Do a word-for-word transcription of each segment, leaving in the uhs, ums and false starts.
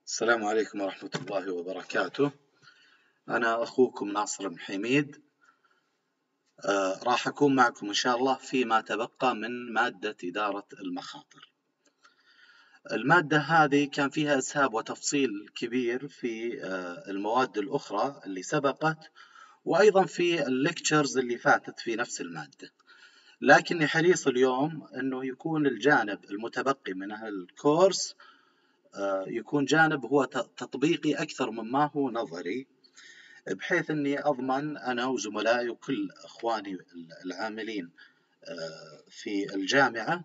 السلام عليكم ورحمة الله وبركاته. أنا أخوكم ناصر بن حميد. آه راح أكون معكم إن شاء الله فيما تبقى من مادة إدارة المخاطر. المادة هذه كان فيها إسهاب وتفصيل كبير في آه المواد الأخرى اللي سبقت، وأيضا في الليكتشرز اللي فاتت في نفس المادة، لكني حريص اليوم أنه يكون الجانب المتبقي من الكورس يكون جانب هو تطبيقي أكثر مما هو نظري، بحيث أني أضمن أنا وزملائي وكل أخواني العاملين في الجامعة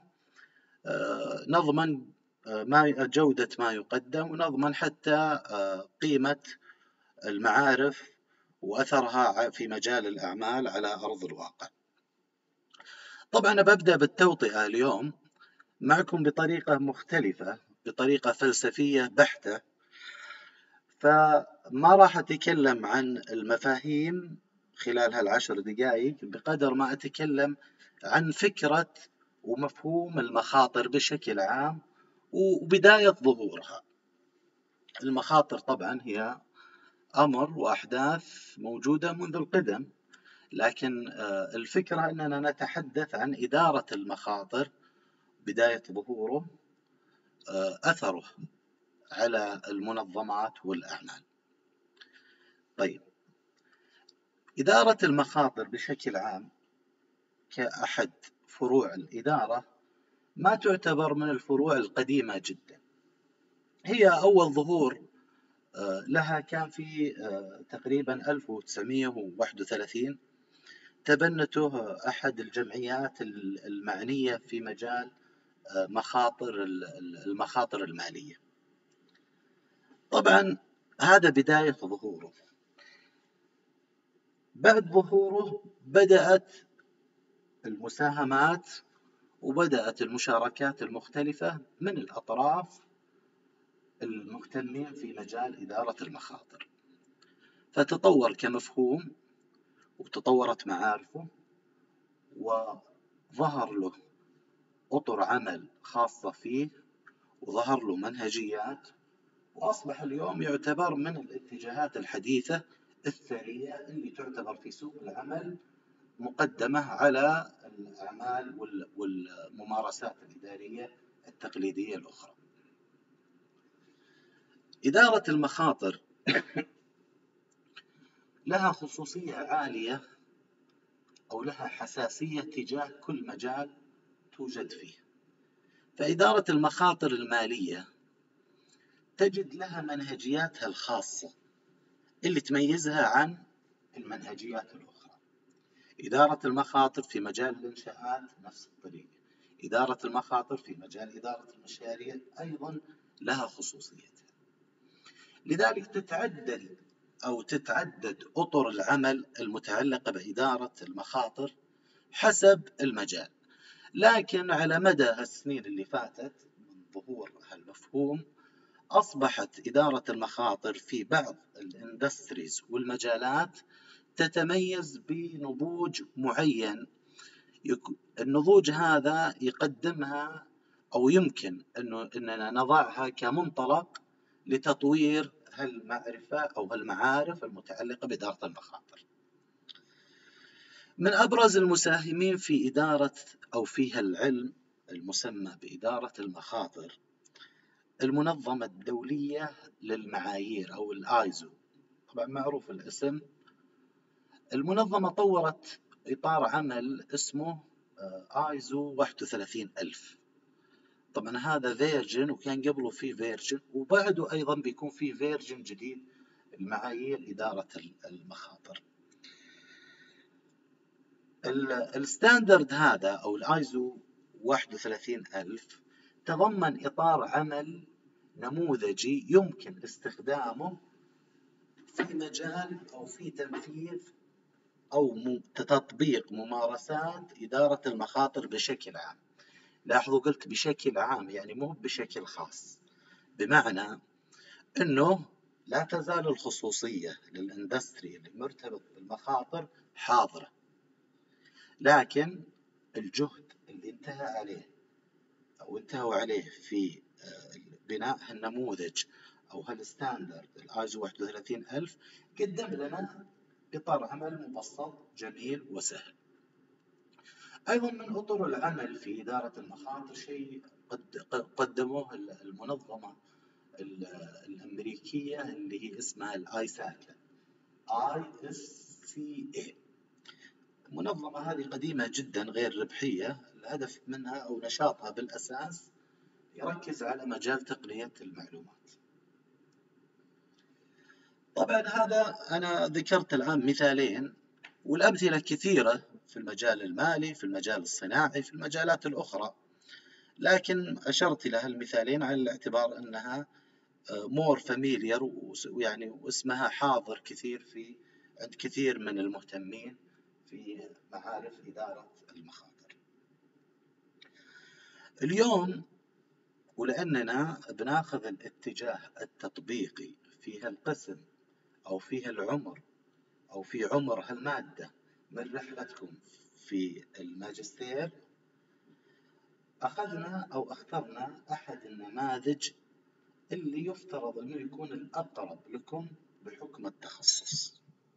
نضمن ما جودة ما يقدم، ونضمن حتى قيمة المعارف وأثرها في مجال الأعمال على أرض الواقع. طبعا أنا ببدأ بالتوطئة اليوم معكم بطريقة مختلفة، بطريقة فلسفية بحتة، فما راح أتكلم عن المفاهيم خلال هالعشر دقائق بقدر ما أتكلم عن فكرة ومفهوم المخاطر بشكل عام وبداية ظهورها. المخاطر طبعا هي أمر وأحداث موجودة منذ القدم، لكن الفكرة أننا نتحدث عن إدارة المخاطر، بداية ظهوره، أثره على المنظمات والأعمال. طيب، إدارة المخاطر بشكل عام كأحد فروع الإدارة ما تعتبر من الفروع القديمة جدا. هي أول ظهور لها كان في تقريبا ألف وتسعمائة وواحد وثلاثين، تبنته أحد الجمعيات المعنية في مجال مخاطر المخاطر المالية. طبعا هذا بداية ظهوره. بعد ظهوره بدأت المساهمات وبدأت المشاركات المختلفة من الأطراف المهتمين في مجال إدارة المخاطر، فتطور كمفهوم وتطورت معارفه وظهر له أطر عمل خاصة فيه وظهر له منهجيات، وأصبح اليوم يعتبر من الاتجاهات الحديثة الثرية اللي تعتبر في سوق العمل مقدمة على الأعمال والممارسات الإدارية التقليدية الأخرى. إدارة المخاطر لها خصوصية عالية أو لها حساسية تجاه كل مجال توجد فيه. فإدارة المخاطر المالية تجد لها منهجياتها الخاصة اللي تميزها عن المنهجيات الأخرى. إدارة المخاطر في مجال الإنشاءات نفس الطريقة. إدارة المخاطر في مجال إدارة المشاريع أيضا لها خصوصيتها. لذلك تتعدد أو تتعدد أطر العمل المتعلقة بإدارة المخاطر حسب المجال، لكن على مدى السنين اللي فاتت من ظهور هالمفهوم أصبحت إدارة المخاطر في بعض الاندستريز والمجالات تتميز بنضوج معين. النضوج هذا يقدمها أو يمكن أنه أننا نضعها كمنطلق لتطوير هالمعرفة أو هالمعارف المتعلقة بإدارة المخاطر. من أبرز المساهمين في إدارة أو في هالعلم المسمى بإدارة المخاطر المنظمة الدولية للمعايير أو الآيزو، طبعا معروف الاسم. المنظمة طورت إطار عمل اسمه آيزو واحد وثلاثين ألف. طبعا هذا فيرجن، وكان قبله في فيرجن، وبعده أيضا بيكون في فيرجن جديد المعايير إدارة المخاطر. الستاندرد هذا أو الآيزو واحد وثلاثين ألف تضمن إطار عمل نموذجي يمكن استخدامه في مجال أو في تنفيذ أو تطبيق ممارسات إدارة المخاطر بشكل عام. لاحظوا قلت بشكل عام، يعني مو بشكل خاص، بمعنى أنه لا تزال الخصوصية للإندستري اللي مرتبط بالمخاطر حاضرة، لكن الجهد اللي انتهى عليه أو انتهوا عليه في بناء النموذج أو هالستاندرد الآيزو واحد وثلاثين ألف قدم لنا إطار عمل مبسط جميل وسهل. أيضا من أطر العمل في إدارة المخاطر شيء قد قدموه المنظمة الأمريكية اللي هي اسمها الآي ساك آي إس سي إيه. المنظمة هذه قديمة جدا غير ربحية، الهدف منها أو نشاطها بالأساس يركز على مجال تقنية المعلومات. طبعا هذا أنا ذكرت الآن مثالين، والأمثلة كثيرة في المجال المالي، في المجال الصناعي، في المجالات الأخرى، لكن أشرت إلى هالمثالين على الاعتبار أنها مور فاميليار ويعني واسمها حاضر كثير في عند كثير من المهتمين في معارف إدارة المخاطر. اليوم ولأننا بناخذ الاتجاه التطبيقي في هالقسم أو في هالعمر أو في عمر هالمادة من رحلتكم في الماجستير، أخذنا أو اخترنا أحد النماذج اللي يفترض أنه يكون الأقرب لكم بحكم التخصص.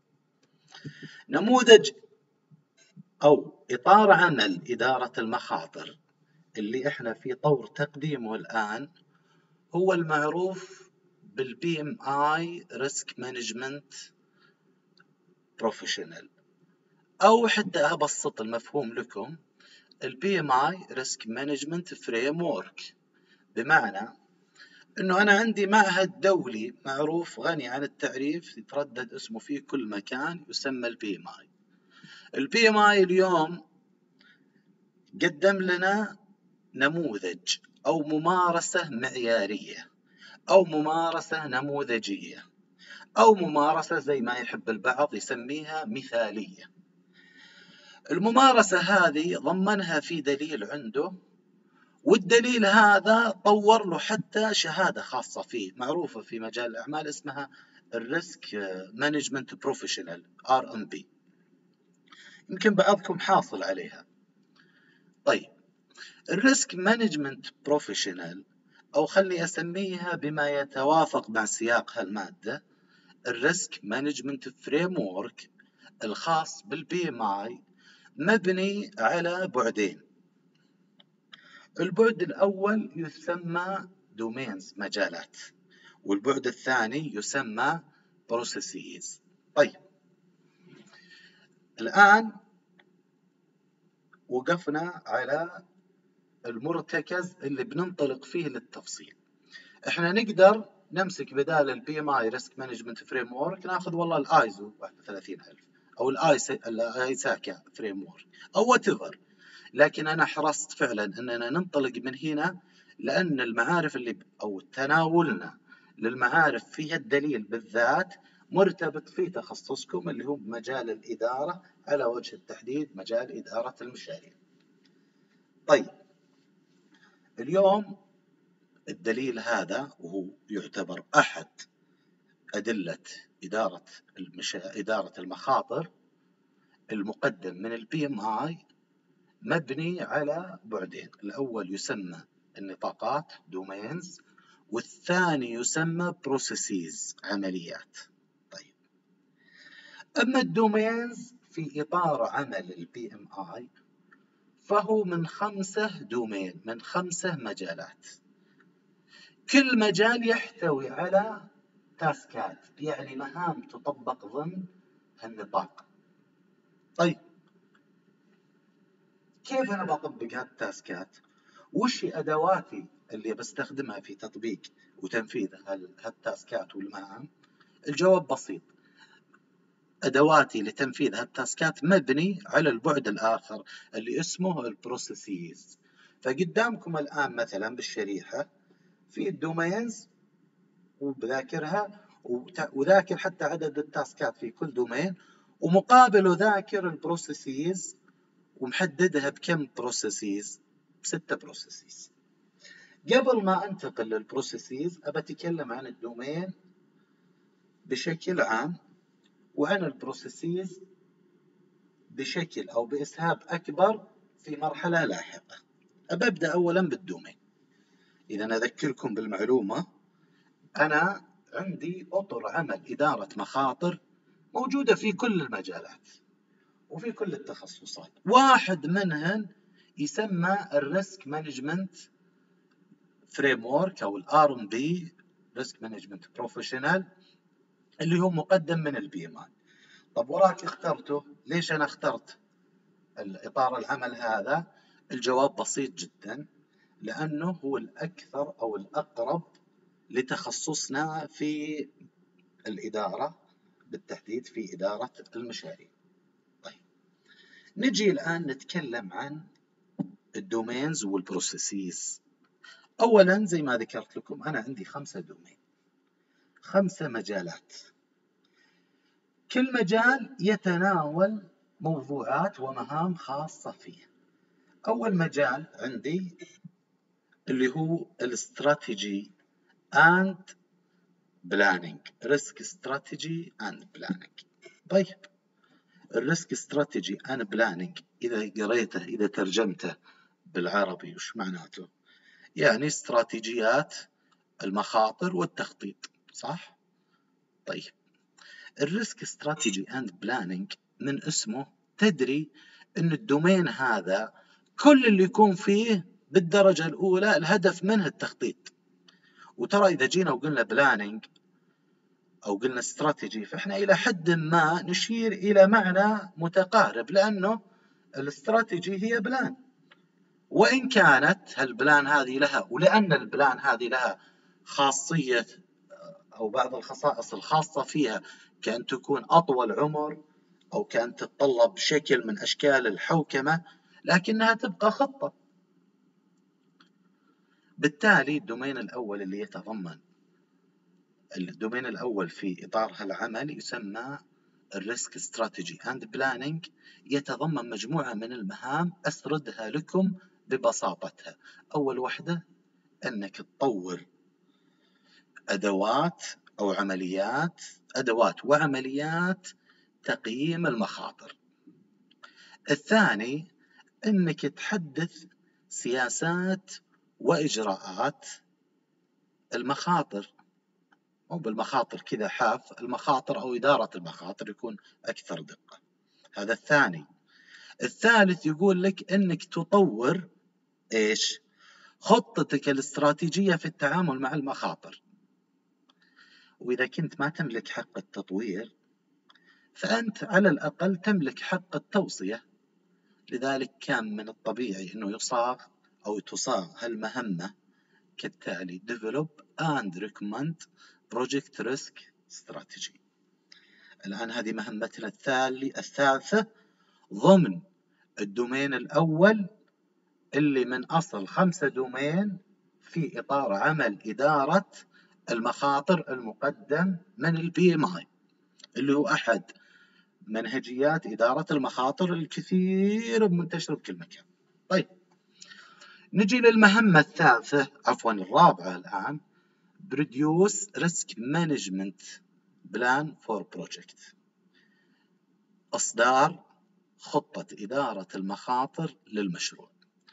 نموذج أو إطار عمل إدارة المخاطر اللي إحنا في طور تقديمه الآن هو المعروف بالبي ام اي Risk Management Professional، أو حتى أبسط المفهوم لكم البي ام اي Risk Management Framework، بمعنى إنه أنا عندي معهد دولي معروف غني عن التعريف يتردد اسمه في كل مكان يسمى البي ام اي. البي ام اي اليوم قدم لنا نموذج أو ممارسة معيارية أو ممارسة نموذجية أو ممارسة زي ما يحب البعض يسميها مثالية. الممارسة هذه ضمنها في دليل عنده، والدليل هذا طور له حتى شهادة خاصة فيه معروفة في مجال الأعمال اسمها الريسك مانجمنت بروفيشنال آر إم بي، يمكن بعضكم حاصل عليها. طيب الريسك مانجمنت بروفيشنال، أو خلي أسميها بما يتوافق مع سياق هالمادة الريسك مانجمنت فريمورك الخاص بالبي ام اي، مبني على بعدين. البعد الأول يسمى دومينز مجالات، والبعد الثاني يسمى بروسيسز. طيب الآن وقفنا على المرتكز اللي بننطلق فيه للتفصيل. احنا نقدر نمسك بدال البي ام اي ريسك مانجمنت فريم ورك ناخذ والله الايزو واحد وثلاثين ألف او الايساكا فريم ورك او وات ايفر، لكن انا حرصت فعلا اننا ننطلق من هنا لان المعارف اللي او تناولنا للمعارف فيها الدليل بالذات مرتبط في تخصصكم اللي هو مجال الإدارة، على وجه التحديد مجال إدارة المشاريع. طيب اليوم الدليل هذا وهو يعتبر أحد أدلة إدارة المشا... إدارة المخاطر المقدم من البي ام اي مبني على بعدين، الأول يسمى النطاقات دومينز، والثاني يسمى بروسيسز عمليات. طيب أما الدومينز في إطار عمل البي ام اي فهو من خمسة دومين، من خمسة مجالات، كل مجال يحتوي على تاسكات يعني مهام تطبق ضمن هالنطاق. طيب كيف أنا بطبق هالتاسكات؟ وش أدواتي اللي بستخدمها في تطبيق وتنفيذ هالتاسكات والمهام؟ الجواب بسيط، أدواتي لتنفيذ هالتاسكات مبني على البعد الآخر اللي اسمه البروسيسز. فقدامكم الآن مثلا بالشريحة في الدومينز وبذاكرها وذاكر حتى عدد التاسكات في كل دومين، ومقابله ذاكر البروسيسز ومحددها بكم بروسيسز، بستة بروسيسز. قبل ما انتقل للبروسيسز أبى أتكلم عن الدومين بشكل عام وعن البروسيسز بشكل أو بإسهاب أكبر في مرحلة لاحقة. أبى أبدأ أولا بالدومين. إذا أذكركم بالمعلومة، أنا عندي أطر عمل إدارة مخاطر موجودة في كل المجالات وفي كل التخصصات. واحد منهن يسمى الريسك مانجمنت فريم ورك أو الار ام بي ريسك مانجمنت بروفيشنال، اللي هو مقدم من البي ام اي. طب وراك اخترته ليش؟ أنا اخترت الإطار العمل هذا. الجواب بسيط جدا، لأنه هو الأكثر أو الأقرب لتخصصنا في الإدارة، بالتحديد في إدارة المشاريع. طيب نجي الآن نتكلم عن الدومينز والبروسيسز. أولا زي ما ذكرت لكم أنا عندي خمسة دومين، خمسة مجالات، كل مجال يتناول موضوعات ومهام خاصة فيه. أول مجال عندي اللي هو الاستراتيجي and planning، risk strategy and planning. طيب الريسك استراتيجي and planning إذا قريته إذا ترجمته بالعربي وش معناته؟ يعني استراتيجيات المخاطر والتخطيط، صح؟ طيب الريسك استراتيجي and planning من اسمه تدري ان الدومين هذا كل اللي يكون فيه بالدرجة الأولى الهدف منه التخطيط. وترى إذا جينا وقلنا بلانينج أو قلنا استراتيجي فإحنا إلى حد ما نشير إلى معنى متقارب، لأنه الاستراتيجي هي بلان، وإن كانت هالبلان هذه لها، ولأن البلان هذه لها خاصية أو بعض الخصائص الخاصة فيها، كأن تكون أطول عمر أو كأن تتطلب شكل من أشكال الحوكمة، لكنها تبقى خطة. بالتالي الدومين الأول اللي يتضمن الدومين الأول في إطار هالعمل يسمى الريسك استراتيجي اند بلانينج، يتضمن مجموعة من المهام أسردها لكم ببساطتها. أول وحدة أنك تطور أدوات أو عمليات أدوات وعمليات تقييم المخاطر. الثاني أنك تحدث سياسات وإجراءات المخاطر، مو بالمخاطر كذا حاف، المخاطر أو إدارة المخاطر يكون أكثر دقة. هذا الثاني. الثالث يقول لك أنك تطور إيش؟ خطتك الاستراتيجية في التعامل مع المخاطر. وإذا كنت ما تملك حق التطوير فأنت على الأقل تملك حق التوصية. لذلك كان من الطبيعي أنه يصاغ أو تصاغ هالمهمة كالتالي: develop and recommend project risk strategy. الآن هذه مهمتنا الثالثة ضمن الدومين الأول اللي من أصل خمسة دومين في إطار عمل إدارة المخاطر المقدم من البي ام اي، اللي هو أحد منهجيات إدارة المخاطر الكثير منتشرة بكل مكان. طيب نجي للمهمة الثالثة عفوا الرابعة الآن، Produce Risk Management Plan for Project، إصدار خطة إدارة المخاطر للمشروع.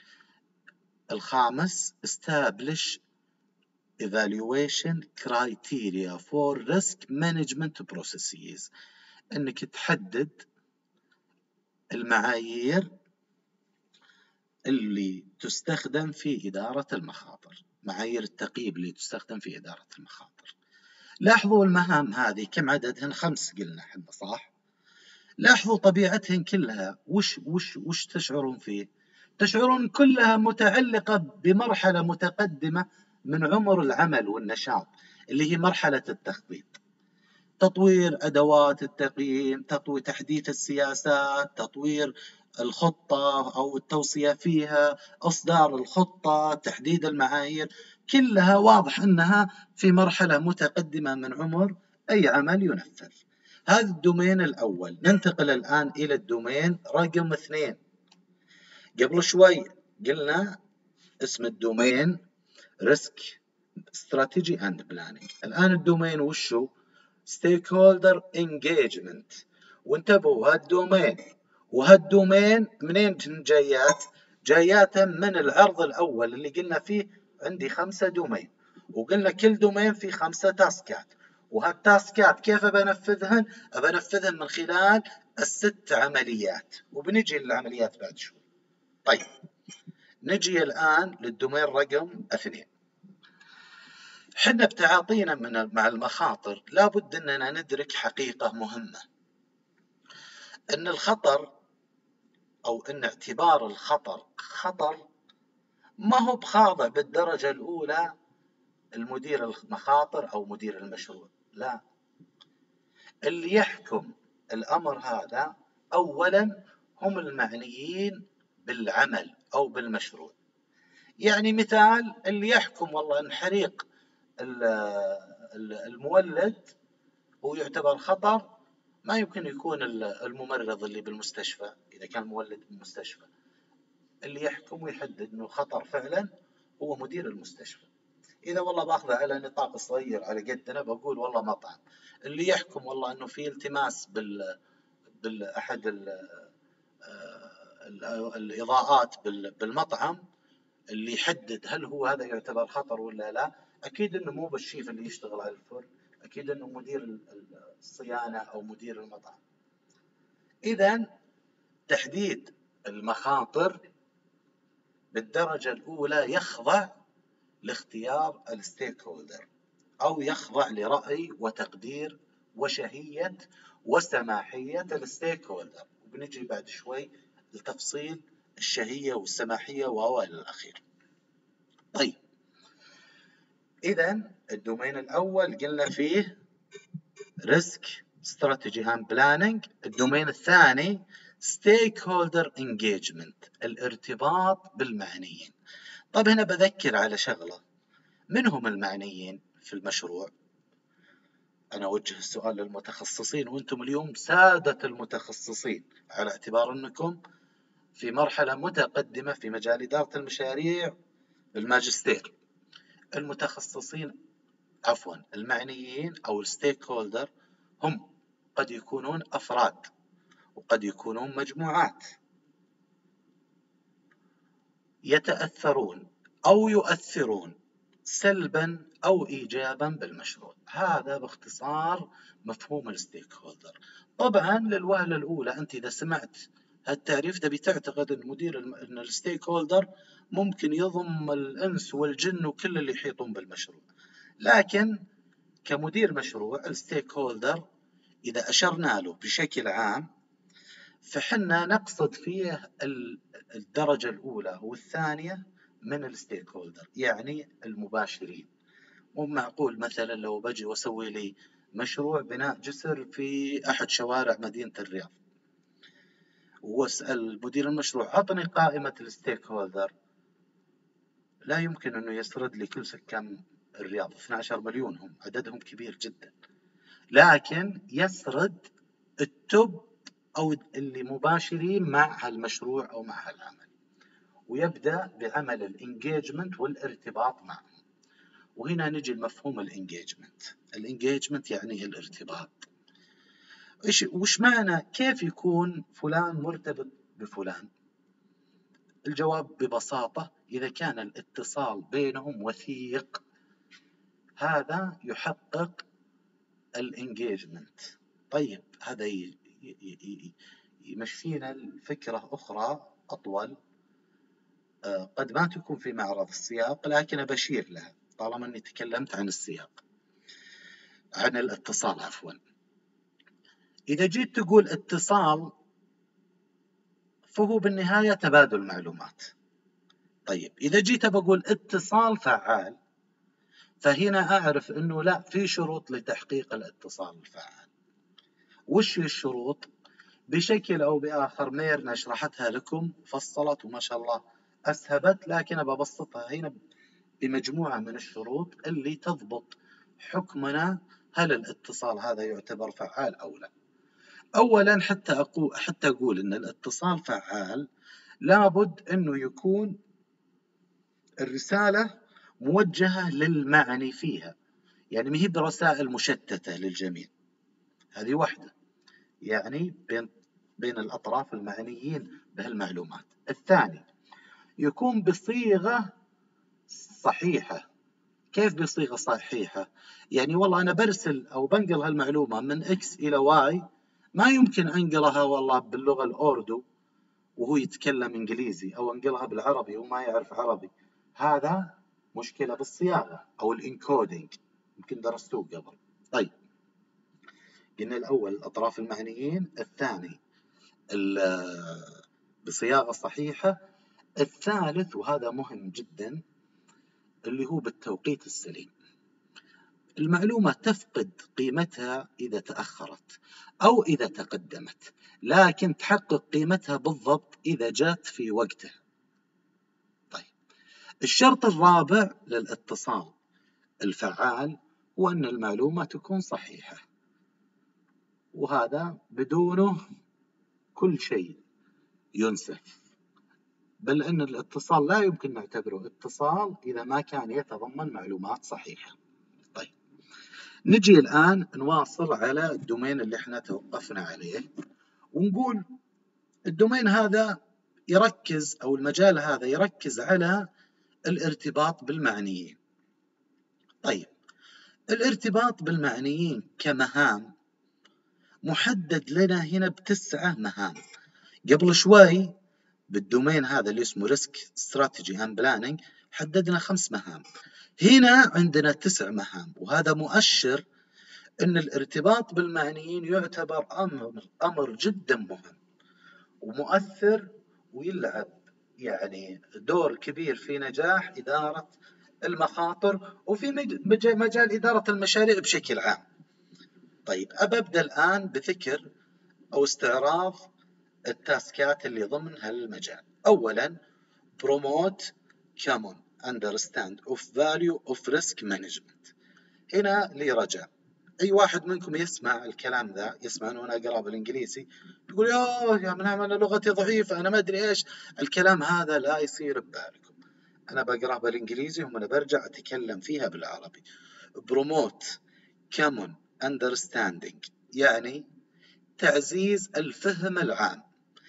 الخامس Establish Evaluation Criteria for Risk Management Processes، أنك تحدد المعايير اللي تستخدم في إدارة المخاطر، معايير التقييم اللي تستخدم في إدارة المخاطر. لاحظوا المهام هذه كم عددهن؟ خمس قلنا احنا، صح؟ لاحظوا طبيعتهن كلها. وش وش وش تشعرون فيه؟ تشعرون كلها متعلقة بمرحلة متقدمة من عمر العمل والنشاط، اللي هي مرحلة التخطيط. تطوير أدوات التقييم، تطوير تحديث السياسات، تطوير الخطة أو التوصية فيها، إصدار الخطة، تحديد المعايير، كلها واضح أنها في مرحلة متقدمة من عمر أي عمل ينفذ. هذا الدومين الأول. ننتقل الآن إلى الدومين رقم اثنين. قبل شوي قلنا اسم الدومين Risk Strategy and Planning. الآن الدومين وشو؟ Stakeholder Engagement. وانتبهوا هالدومين وهالدومين منين جايات؟ جايات من العرض الأول اللي قلنا فيه عندي خمسة دومين، وقلنا كل دومين فيه خمسة تاسكات، وهالتاسكات كيف بنفذهن؟ بنفذهن من خلال الست عمليات، وبنجي للعمليات بعد شوي. طيب نجي الآن للدومين رقم اثنين. حنا بتعاطينا من مع المخاطر لابد أننا ندرك حقيقة مهمة، أن الخطر أو أن اعتبار الخطر خطر ما هو بخاضع بالدرجة الأولى المدير المخاطر أو مدير المشروع، لا، اللي يحكم الأمر هذا أولا هم المعنيين بالعمل أو بالمشروع. يعني مثال، اللي يحكم والله أن حريق المولد هو يعتبر خطر، ما يمكن يكون الممرض اللي بالمستشفى إذا كان مولد بالمستشفى. اللي يحكم ويحدد أنه خطر فعلا هو مدير المستشفى. إذا والله باخذه على نطاق صغير على قدنا بقول والله مطعم. اللي يحكم والله أنه في التماس بال بالأحد الإضاءات بالمطعم، اللي يحدد هل هو هذا يعتبر خطر ولا لا، أكيد أنه مو بالشيف اللي يشتغل على الفرن، أكيد أنه مدير الصيانة أو مدير المطعم. إذن تحديد المخاطر بالدرجة الأولى يخضع لاختيار الستيك هولدر، أو يخضع لرأي وتقدير وشهية وسماحية الستيك هولدر، وبنجي بعد شوي لتفصيل الشهية والسماحية وإلى الأخير. طيب إذن الدومين الأول قلنا فيه ريسك استراتيجي اند بلاننج. الدومين الثاني ستيك هولدر انجيجمنت، الارتباط بالمعنيين. طب هنا بذكر على شغلة، من هم المعنيين في المشروع؟ أنا أوجه السؤال للمتخصصين، وأنتم اليوم سادة المتخصصين على اعتبار أنكم في مرحلة متقدمة في مجال إدارة المشاريع بالماجستير. المتخصصين عفوا المعنيين أو الستيك هولدر هم قد يكونون أفراد وقد يكونون مجموعات يتأثرون أو يؤثرون سلبا أو إيجابا بالمشروع. هذا باختصار مفهوم الستيك هولدر. طبعا للوهلة الأولى أنت إذا سمعت هالتعريف تبي تعتقد أن مدير أن الستيك هولدر ممكن يضم الإنس والجن وكل اللي يحيطون بالمشروع، لكن كمدير مشروع الستيك هولدر إذا أشرنا له بشكل عام فحنا نقصد فيه الدرجة الأولى والثانية من الستيك هولدر، يعني المباشرين. مو معقول مثلا لو بجي واسوي لي مشروع بناء جسر في أحد شوارع مدينة الرياض واسأل مدير المشروع عطني قائمة الستيك هولدر، لا يمكن أنه يسرد لي كل سكان الرياض، اثني عشر مليون هم عددهم كبير جدا، لكن يسرد التوب أو اللي مباشرين مع هالمشروع أو مع هالعمل، ويبدأ بعمل الانجيجمنت والارتباط معهم. وهنا نجي لمفهوم الانجيجمنت. الانجيجمنت يعني الارتباط. إيش وش معنى كيف يكون فلان مرتبط بفلان؟ الجواب ببساطة إذا كان الاتصال بينهم وثيق هذا يحقق الانجيجمنت. طيب هذا يمشينا الفكرة أخرى أطول قد ما تكون في معرض السياق، لكن بشير لها طالما أني تكلمت عن السياق، عن الاتصال عفوا. إذا جيت تقول اتصال فهو بالنهاية تبادل معلومات. طيب إذا جيت بقول اتصال فعال فهنا أعرف أنه لا، في شروط لتحقيق الاتصال الفعال. وش الشروط؟ بشكل أو بآخر ميرنا شرحتها لكم فصلت وما شاء الله أسهبت، لكن ببسطها هنا بمجموعة من الشروط اللي تضبط حكمنا هل الاتصال هذا يعتبر فعال أو لا. أولا حتى أقول, حتى أقول أن الاتصال فعال لابد أنه يكون الرسالة موجهة للمعني فيها، يعني ما هي برسائل مشتتة للجميع، هذه واحدة، يعني بين بين الأطراف المعنيين بهالمعلومات. الثاني يكون بصيغة صحيحة، كيف بصيغة صحيحة؟ يعني والله أنا برسل أو بنقل هالمعلومة من إكس إلى واي، ما يمكن أنقلها والله باللغة الأوردو وهو يتكلم إنجليزي، أو أنقلها بالعربي وما يعرف عربي. هذا مشكلة بالصياغة أو الإنكودينج، يمكن درستوه قبل. طيب، قلنا الأول الأطراف المعنيين، الثاني بصياغة صحيحة، الثالث وهذا مهم جدا اللي هو بالتوقيت السليم. المعلومة تفقد قيمتها إذا تأخرت أو إذا تقدمت، لكن تحقق قيمتها بالضبط إذا جاءت في وقتها. طيب، الشرط الرابع للاتصال الفعال هو أن المعلومة تكون صحيحة، وهذا بدونه كل شيء ينسف، بل أن الاتصال لا يمكن نعتبره اتصال إذا ما كان يتضمن معلومات صحيحة. طيب، نجي الآن نواصل على الدومين اللي احنا توقفنا عليه، ونقول الدومين هذا يركز، أو المجال هذا يركز على الارتباط بالمعنيين. طيب، الارتباط بالمعنيين كمهام محدد لنا هنا بتسعة مهام. قبل شوي بالدومين هذا اللي اسمه ريسك استراتيجي اند بلاننج حددنا خمس مهام، هنا عندنا تسع مهام، وهذا مؤشر ان الارتباط بالمعنيين يعتبر امر امر جدا مهم ومؤثر، ويلعب يعني دور كبير في نجاح إدارة المخاطر وفي مجال إدارة المشاريع بشكل عام. طيب، أبدأ الآن بذكر أو استعراض التاسكات اللي ضمن هالمجال. أولا، promote common understand of value of risk management. هنا لي رجاء، أي واحد منكم يسمع الكلام ذا، يسمع أنه أنا أقرأ بالإنجليزي، يقول يا يا من أنا لغتي ضعيفة، أنا ما أدري إيش الكلام هذا، لا يصير ببالكم. أنا بقرأ بالإنجليزي وأنا برجع أتكلم فيها بالعربي. promote common understanding يعني تعزيز الفهم العام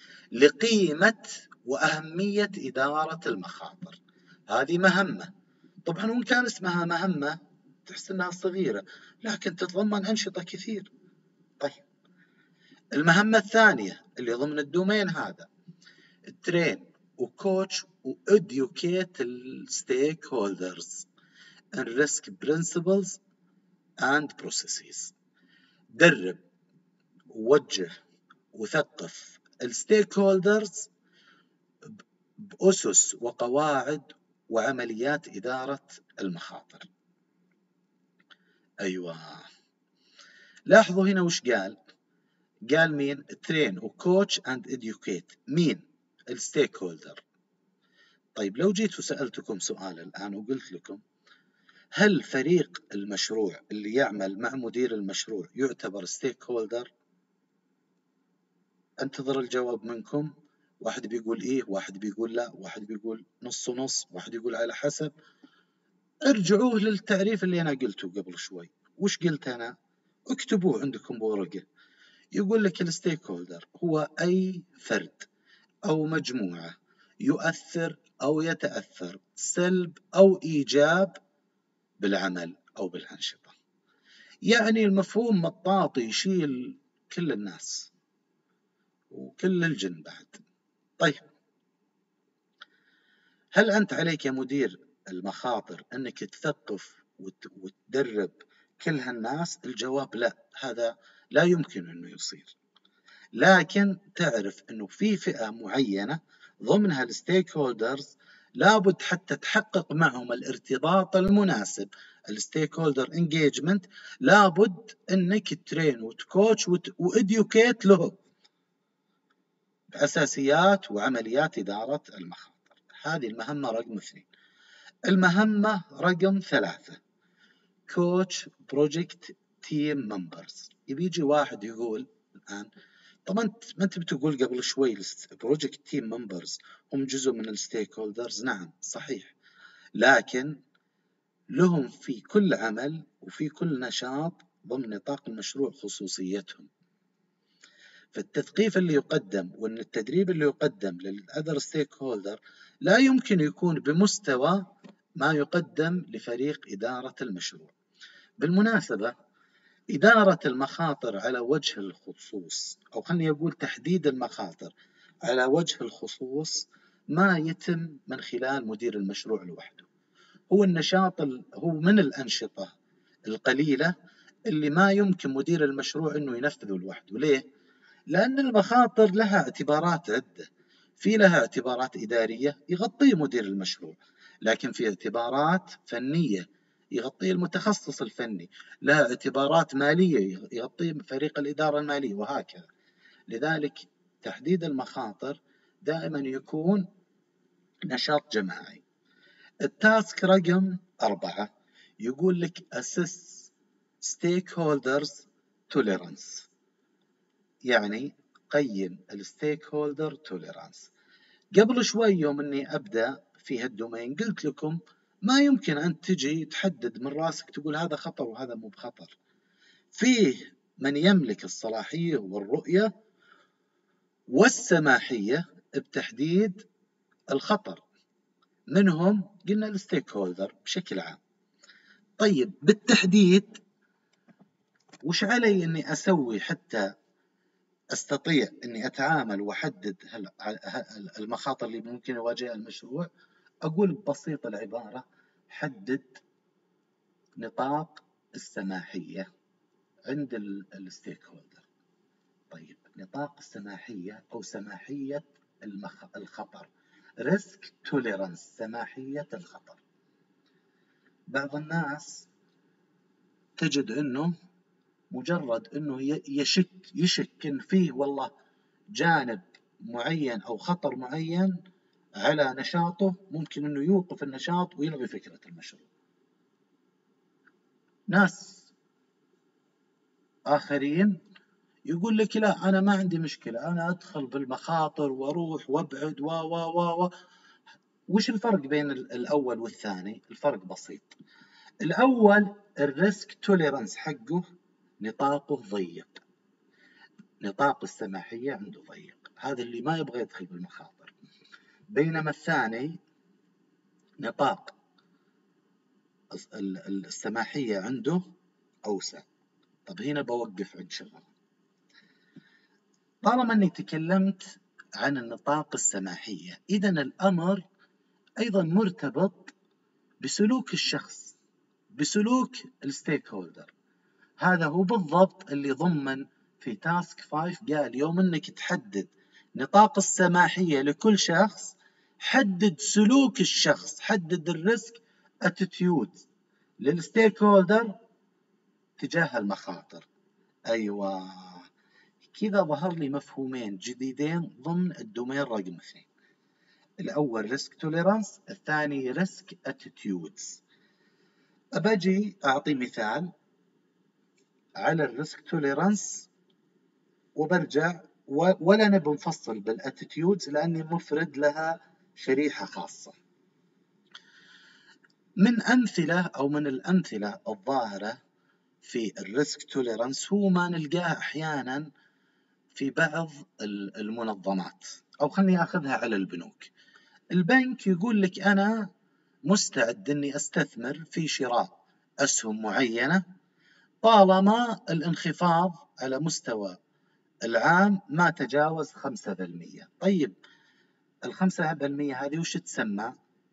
لقيمة وأهمية إدارة المخاطر. هذه مهمة، طبعا وإن كان اسمها مهمة تحس أنها صغيرة، لكن تتضمن أنشطة كثير. طيب، المهمة الثانية اللي ضمن الدومين هذا ترين وكوتش وإديوكيت الستيك هولدرز and risk principles and processes. درب ووجه وثقف الستيك هولدرز بأسس وقواعد وعمليات إدارة المخاطر. أيوة، لاحظوا هنا وش قال قال مين؟ ترين وكوتش اند اديوكيت. مين؟ الستيك هولدر. طيب، لو جيت وسألتكم سؤال الآن وقلت لكم هل فريق المشروع اللي يعمل مع مدير المشروع يعتبر ستيك هولدر؟ انتظر الجواب منكم. واحد بيقول إيه، واحد بيقول لا، واحد بيقول نص ونص، واحد يقول على حسب. ارجعوه للتعريف اللي أنا قلته قبل شوي. وش قلت أنا؟ اكتبوه عندكم بورقة. يقول لك الستيك هولدر هو أي فرد أو مجموعة يؤثر أو يتأثر سلب أو إيجاب بالعمل أو بالأنشطة. يعني المفهوم مطاطي يشيل كل الناس وكل الجن بعد. طيب، هل أنت عليك يا مدير المخاطر أنك تثقف وتدرب كل هالناس؟ الجواب لا، هذا لا يمكن أنه يصير، لكن تعرف أنه في فئة معينة ضمنها الستيك هولدرز لابد حتى تحقق معهم الارتباط المناسب، الستيك هولدر انجيجمنت، لابد أنك ترين وتكوتش وإديوكيت له بأساسيات وعمليات إدارة المخاطر. هذه المهمة رقم اثنين. المهمة رقم ثلاثة، كوتش بروجكت تيم ممبرز. يبي يجي واحد يقول الآن طبعا ما انت بتقول قبل شوي البروجكت تيم ممبرز هم جزء من الستيك هولدرز. نعم صحيح، لكن لهم في كل عمل وفي كل نشاط ضمن نطاق المشروع خصوصيتهم. فالتثقيف اللي يقدم وان التدريب اللي يقدم للأذر ستيك هولدر لا يمكن يكون بمستوى ما يقدم لفريق إدارة المشروع. بالمناسبة، إدارة المخاطر على وجه الخصوص، أو خلني أقول تحديد المخاطر على وجه الخصوص، ما يتم من خلال مدير المشروع لوحده. هو النشاط هو من الأنشطة القليلة اللي ما يمكن مدير المشروع أنه ينفذه لوحده. ليه؟ لأن المخاطر لها اعتبارات عدة. في لها اعتبارات إدارية يغطيه مدير المشروع، لكن في اعتبارات فنية يغطيه المتخصص الفني، لها اعتبارات مالية يغطيه فريق الإدارة المالية، وهكذا. لذلك تحديد المخاطر دائما يكون نشاط جماعي. التاسك رقم أربعة يقول لك assess stakeholders tolerance، يعني قيم الستيك هولدر توليرانس. قبل شوي يوم اني ابدا في هالدومين قلت لكم ما يمكن ان تجي تحدد من راسك تقول هذا خطر وهذا مو بخطر. فيه من يملك الصلاحية والرؤية والسماحية بتحديد الخطر، منهم قلنا الستيك هولدر بشكل عام. طيب بالتحديد وش علي اني اسوي حتى استطيع اني اتعامل واحدد المخاطر اللي ممكن يواجهها المشروع؟ اقول ببسيط العبارة حدد نطاق السماحية عند الستيك هولدر. طيب نطاق السماحية او سماحية الخطر، ريسك توليرانس، سماحية الخطر. بعض الناس تجد انه مجرد انه يشك يشك ان فيه والله جانب معين او خطر معين على نشاطه، ممكن انه يوقف النشاط ويلغي فكرة المشروع. ناس اخرين يقول لك لا انا ما عندي مشكلة، انا ادخل بالمخاطر واروح وابعد و و و و وش الفرق بين الاول والثاني؟ الفرق بسيط. الاول الريسك توليرانس حقه نطاقه ضيق، نطاق السماحية عنده ضيق، هذا اللي ما يبغى يدخل بالمخاطر. بينما الثاني نطاق السماحية عنده أوسع. طب هنا بوقف عند شغله. طالما أني تكلمت عن النطاق السماحية، إذن الأمر أيضا مرتبط بسلوك الشخص، بسلوك الستيك هولدر. هذا هو بالضبط اللي ضمن في تاسك فايف، قال يوم أنك تحدد نطاق السماحية لكل شخص، حدد سلوك الشخص، حدد الريسك اتيتيود للستيك هولدر تجاه المخاطر. أيوة كذا ظهر لي مفهومين جديدين ضمن الدومين رقم اثنين. الأول ريسك توليرانس، الثاني ريسك اتيتيودز. أبجي أعطي مثال على الريسك توليرانس وبرجع، ولا نبي نفصل بالاتيتيودز لأني مفرد لها شريحة خاصة. من أمثلة أو من الأمثلة الظاهرة في الريسك توليرانس هو ما نلقاه أحيانا في بعض المنظمات، أو خلني أخذها على البنوك. البنك يقول لك أنا مستعد أني أستثمر في شراء أسهم معينة طالما الانخفاض على مستوى العام ما تجاوز خمسة بالمئة. طيب الخمسة بالمئة هذه وش تسمى؟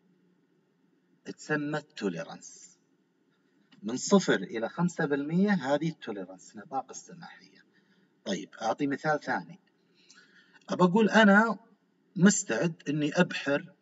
تسمى التوليرانس. من صفر إلى خمسة بالمئة هذه التوليرانس، نطاق السماحية. طيب أعطي مثال ثاني. أبى أقول أنا مستعد أني أبحر،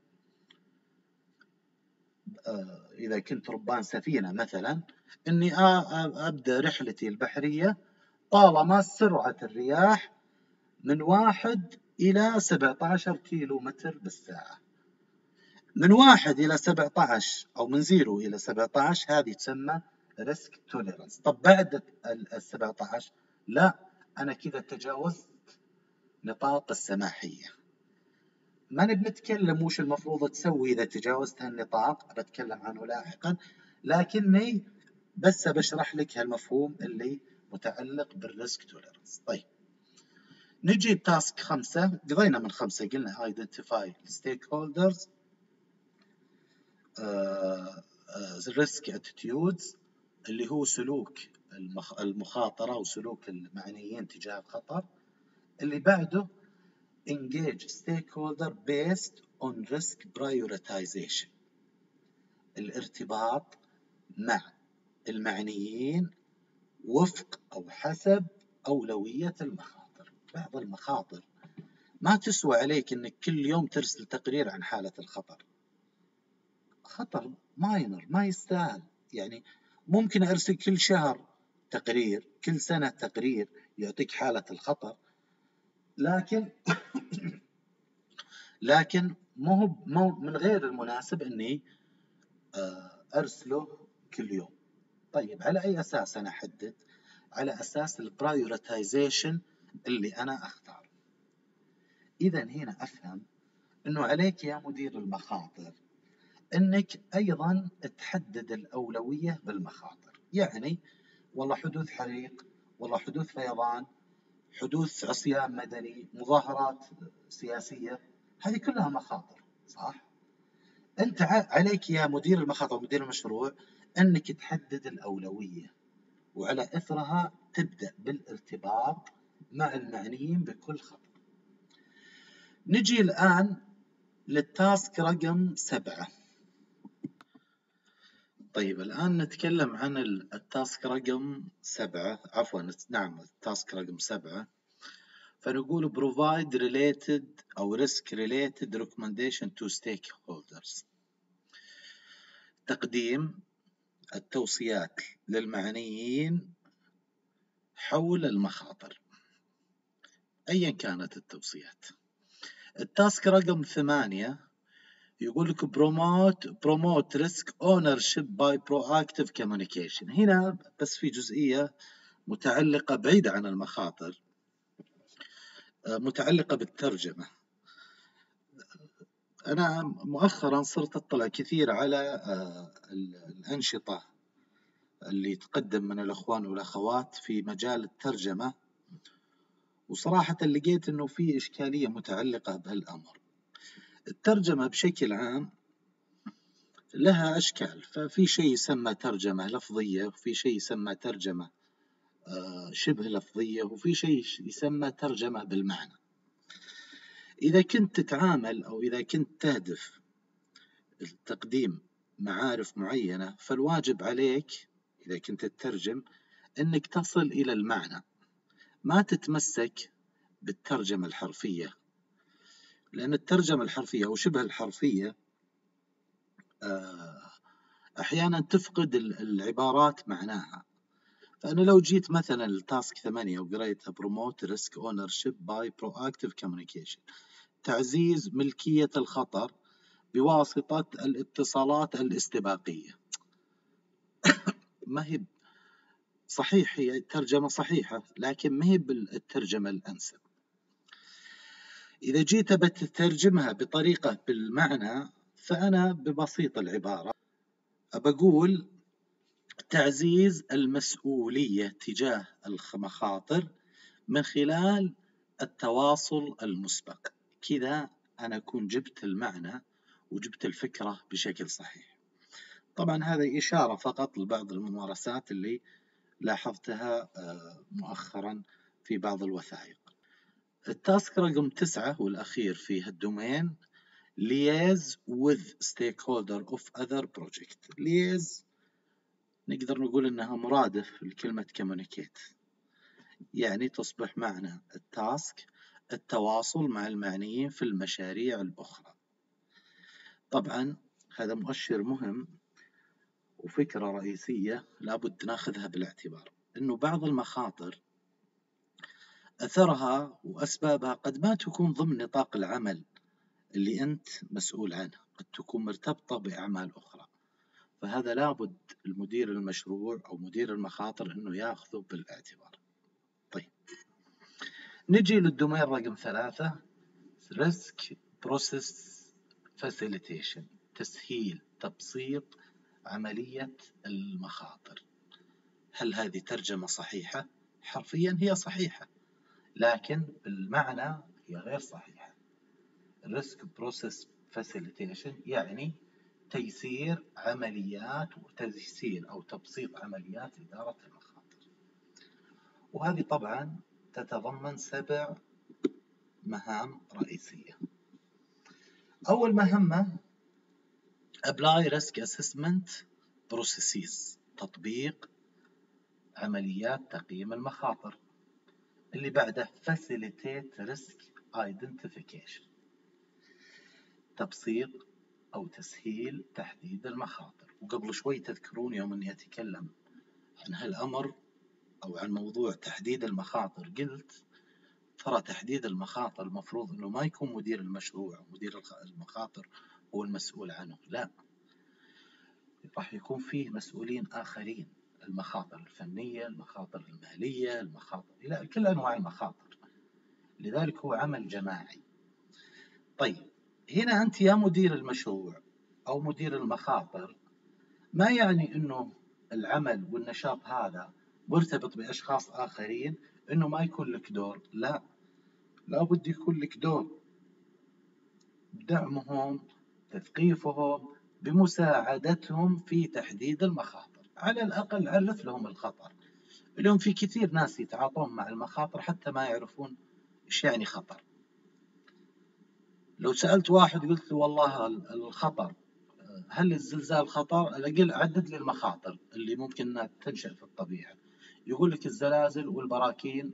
إذا كنت ربان سفينة مثلا، أني أبدأ رحلتي البحرية طالما سرعة الرياح من واحد إلى سبعة عشر كيلو متر بالساعة. من واحد إلى سبعة عشر أو من زيرو إلى سبعة عشر هذه تسمى ريسك توليرانس. طب بعد ال سبعة عشر لا، أنا كذا تجاوزت نطاق السماحية. ما نبي نتكلم وش المفروض تسوي إذا تجاوزت هالنطاق، بتكلم عنه لاحقا، لكني بس بشرح لك هالمفهوم اللي متعلق بالريسك توليرانس. طيب نجي تاسك خمسة، قضينا من خمسة قلنا identify stakeholders ريسك اتيتيودز اللي هو سلوك المخاطرة وسلوك المعنيين تجاه الخطر. اللي بعده engage stakeholder based on risk prioritization، الارتباط مع المعنيين وفق أو حسب أولوية المخاطر. بعض المخاطر ما تسوى عليك أنك كل يوم ترسل تقرير عن حالة الخطر، خطر ماينر ما يستاهل. يعني ممكن أرسل كل شهر تقرير، كل سنة تقرير يعطيك حالة الخطر، لكن لكن مو مو من غير المناسب أني أرسله كل يوم. طيب على أي أساس أنا أحدد؟ على أساس البرايورتايزيشن اللي أنا أختار. إذا هنا أفهم أنه عليك يا مدير المخاطر أنك أيضا تحدد الأولوية بالمخاطر. يعني والله حدوث حريق، والله حدوث فيضان، حدوث عصيان مدني، مظاهرات سياسية، هذه كلها مخاطر، صح؟ أنت عليك يا مدير المخاطر ومدير المشروع أنك تحدد الأولوية، وعلى إثرها تبدأ بالارتباط مع المعنيين بكل خطر. نجي الآن للتاسك رقم سبعة. طيب الآن نتكلم عن التاسك رقم سبعة، عفوا نعم التاسك رقم سبعة. فنقول provide related أو risk related recommendation to stakeholders، تقديم التوصيات للمعنيين حول المخاطر أيا كانت التوصيات. التاسك رقم ثمانية يقول لك promote promote risk ownership by proactive communication. هنا بس في جزئية متعلقة بعيدة عن المخاطر، متعلقة بالترجمة. أنا مؤخرا صرت أطلع كثير على الأنشطة اللي تقدم من الأخوان والأخوات في مجال الترجمة، وصراحة لقيت أنه في إشكالية متعلقة بهالأمر. الترجمة بشكل عام لها أشكال، ففي شيء يسمى ترجمة لفظية، وفي شيء يسمى ترجمة شبه لفظية، وفي شيء يسمى ترجمة بالمعنى. إذا كنت تتعامل أو إذا كنت تهدف تقديم معارف معينة، فالواجب عليك إذا كنت تترجم أنك تصل إلى المعنى، ما تتمسك بالترجمة الحرفية، لأن الترجمة الحرفية أو شبه الحرفية أحيانا تفقد العبارات معناها. فأنا لو جيت مثلا التاسك ثمانية وقريتها promote risk ownership by proactive communication، تعزيز ملكية الخطر بواسطة الاتصالات الاستباقية، ما هي صحيح، هي ترجمة صحيحة لكن ما هي بالترجمة الأنسب. إذا جيت بتترجمها بطريقة بالمعنى، فأنا ببسيط العبارة بقول تعزيز المسؤولية تجاه المخاطر من خلال التواصل المسبق. كذا أنا أكون جبت المعنى وجبت الفكرة بشكل صحيح. طبعا هذه إشارة فقط لبعض الممارسات اللي لاحظتها مؤخرا في بعض الوثائق. التاسك رقم تسعة والأخير في هالدومين liaise with stakeholder of other project. liaise نقدر نقول إنها مرادف لكلمة communicate، يعني تصبح معنى التاسك التواصل مع المعنيين في المشاريع الأخرى. طبعا هذا مؤشر مهم وفكرة رئيسية لابد ناخذها بالاعتبار، إنه بعض المخاطر أثرها وأسبابها قد ما تكون ضمن نطاق العمل اللي أنت مسؤول عنه، قد تكون مرتبطة بأعمال أخرى، فهذا لابد المدير المشروع أو مدير المخاطر إنه ياخذه بالاعتبار. طيب نجي للدومين رقم ثلاثة risk process facilitation، تسهيل تبسيط عملية المخاطر. هل هذه ترجمة صحيحة؟ حرفيا هي صحيحة، لكن بالمعنى هي غير صحيحة. risk process facilitation يعني تيسير عمليات وتيسير أو تبسيط عمليات إدارة المخاطر. وهذه طبعا تتضمن سبع مهام رئيسية. أول مهمة Apply Risk Assessment Processes، تطبيق عمليات تقييم المخاطر. اللي بعده Facilitate Risk Identification، تبسيط أو تسهيل تحديد المخاطر. وقبل شوي تذكرون يوم أني أتكلم عن هالأمر أو عن موضوع تحديد المخاطر، قلت ترى تحديد المخاطر المفروض أنه ما يكون مدير المشروع أو مدير المخاطر هو المسؤول عنه، لا، راح يكون فيه مسؤولين آخرين، المخاطر الفنية، المخاطر المالية، المخاطر إلى كل أنواع المخاطر، لذلك هو عمل جماعي. طيب هنا أنت يا مدير المشروع أو مدير المخاطر، ما يعني أنه العمل والنشاط هذا مرتبط بأشخاص آخرين أنه ما يكون لك دور، لا، لابد يكون لك دور، بدعمهم، تثقيفهم، بمساعدتهم في تحديد المخاطر. على الأقل عرف لهم الخطر. اليوم في كثير ناس يتعاطون مع المخاطر حتى ما يعرفون إيش يعني خطر. لو سألت واحد قلت له والله الخطر، هل الزلزال خطر؟ أقل عدد لي المخاطر اللي ممكن أنها تنشأ في الطبيعة، يقول لك الزلازل والبراكين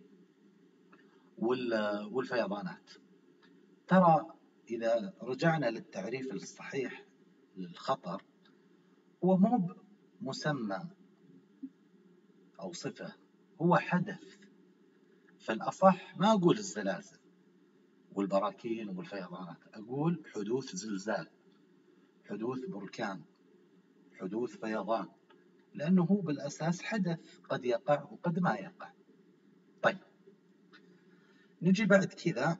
والفيضانات. ترى إذا رجعنا للتعريف الصحيح للخطر، هو مو مسمى أو صفة، هو حدث. فالأصح ما أقول الزلازل والبراكين والفيضانات، أقول حدوث زلزال، حدوث بركان، حدوث فيضان، لأنه هو بالأساس حدث قد يقع وقد ما يقع. طيب نجي بعد كذا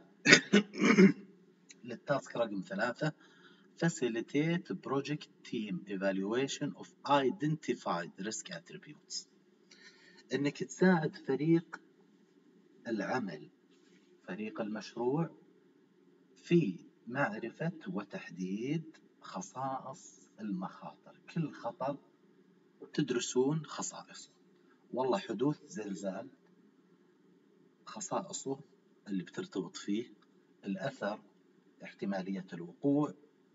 للتاسك رقم ثلاثة، Facilitate Project Team Evaluation of Identified Risk Attributes، إنك تساعد فريق العمل، فريق المشروع، في معرفة وتحديد خصائص المخاطر. كل خطر تدرسون خصائصه. والله حدوث زلزال خصائصه اللي بترتبط فيه، الأثر، احتمالية الوقوع،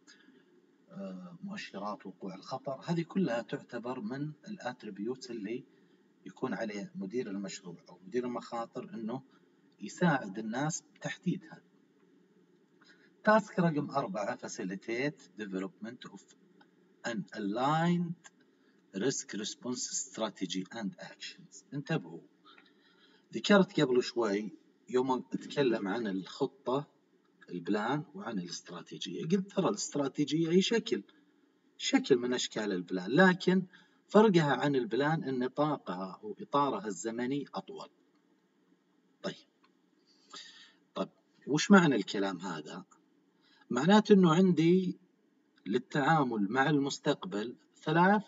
مؤشرات وقوع الخطر، هذه كلها تعتبر من الاتريبيوتس اللي يكون عليه مدير المشروع أو مدير المخاطر أنه يساعد الناس بتحديدها. تاسك رقم أربعة Facilitate Development of an Aligned Risk Response Strategy and Actions. انتبهوا، ذكرت قبل شوي يوم أتكلم عن الخطة، البلان، وعن الاستراتيجية، قلت ترى الاستراتيجية هي شكل شكل من أشكال البلان، لكن فرقها عن البلان أن نطاقها أو إطارها الزمني أطول. طيب طيب وش معنى الكلام هذا؟ معناته أنه عندي للتعامل مع المستقبل ثلاث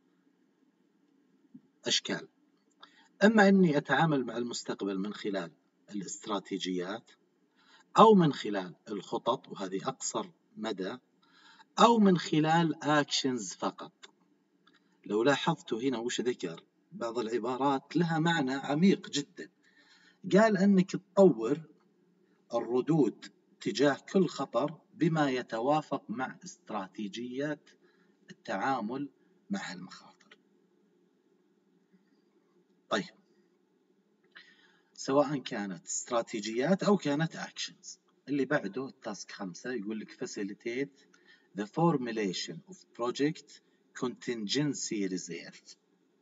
أشكال. أما أني أتعامل مع المستقبل من خلال الاستراتيجيات، أو من خلال الخطط وهذه أقصر مدى، أو من خلال أكشنز فقط. لو لاحظتوا هنا وش ذكر بعض العبارات لها معنى عميق جدا. قال أنك تطور الردود تجاه كل خطر بما يتوافق مع استراتيجيات التعامل مع المخاطر. طيب سواء كانت استراتيجيات أو كانت أكشنز. اللي بعده التاسك خمسة يقول لك Facilitate the formulation of project contingency reserve،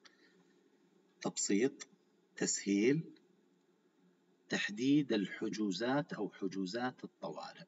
تبسيط، تسهيل، تحديد الحجوزات أو حجوزات الطوارئ.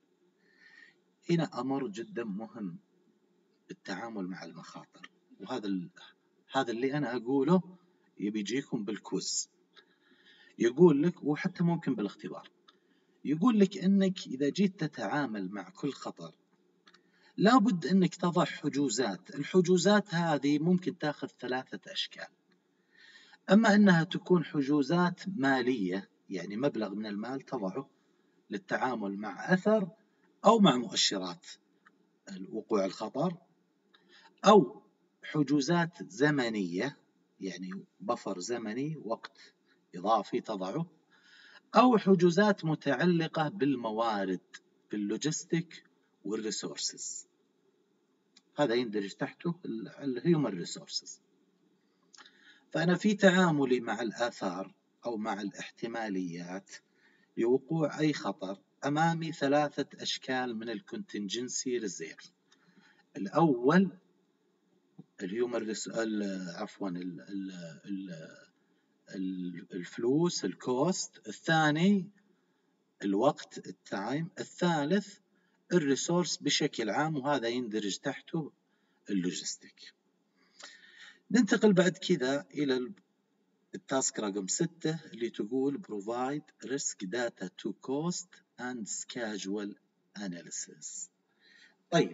هنا أمر جدا مهم بالتعامل مع المخاطر، وهذا هذا اللي أنا أقوله يبي يجيكم بالكوز. يقول لك، وحتى ممكن بالاختبار، يقول لك أنك إذا جيت تتعامل مع كل خطر لابد أنك تضع حجوزات. الحجوزات هذه ممكن تأخذ ثلاثة أشكال. أما أنها تكون حجوزات مالية، يعني مبلغ من المال تضعه للتعامل مع أثر أو مع مؤشرات وقوع الخطر، أو حجوزات زمنية، يعني بفر زمني وقت إضافي تضعه، أو حجوزات متعلقة بالموارد باللوجستيك والريسورسز. هذا يندرج تحته الهيومن ريسورسز. فأنا في تعاملي مع الآثار أو مع الاحتماليات لوقوع أي خطر أمامي ثلاثة أشكال من الكونتنجنسي ريزيرف. الأول الهيومن عفوا ال ال ال الفلوس الكوست، الثاني الوقت التايم، الثالث الريسورس بشكل عام، وهذا يندرج تحته اللوجستيك. ننتقل بعد كذا إلى التاسك رقم ستة اللي تقول provide risk data to cost and schedule analysis. طيب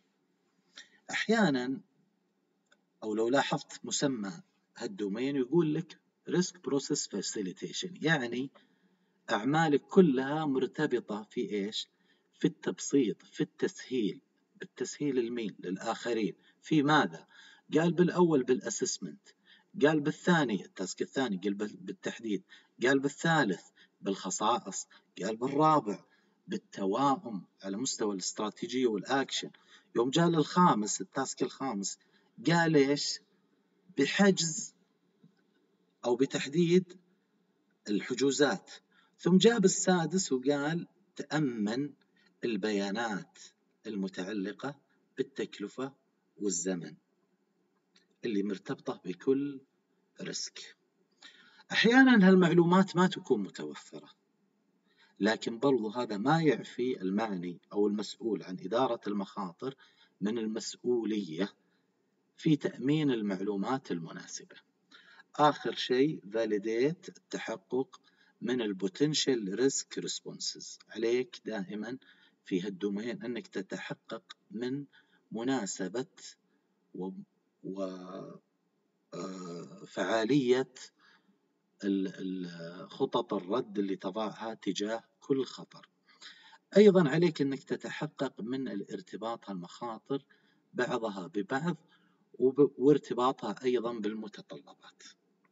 أحيانا أو لو لاحظت مسمى هالدومين يقول لك risk process facilitation، يعني أعمالك كلها مرتبطة في إيش؟ في التبسيط، في التسهيل. بالتسهيل المين؟ للآخرين. في ماذا؟ قال بالأول بالأسسمنت، قال بالثاني التاسك الثاني قال بالتحديد، قال بالثالث بالخصائص، قال بالرابع بالتوائم على مستوى الاستراتيجية والأكشن. يوم جاء للخامس التاسك الخامس قال إيش؟ بحجز أو بتحديد الحجوزات. ثم جاب السادس وقال تأمن البيانات المتعلقة بالتكلفة والزمن اللي مرتبطة بكل ريسك. أحيانا هالمعلومات ما تكون متوفرة، لكن برضو هذا ما يعفي المعني أو المسؤول عن إدارة المخاطر من المسؤولية في تأمين المعلومات المناسبة. آخر شيء validate، التحقق من البوتنشال ريسك ريسبونسز. عليك دائما في هالدومين أنك تتحقق من مناسبة وفعالية خطط الرد اللي تضعها تجاه كل خطر. أيضا عليك أنك تتحقق من الارتباط المخاطر بعضها ببعض وارتباطها أيضا بالمتطلبات.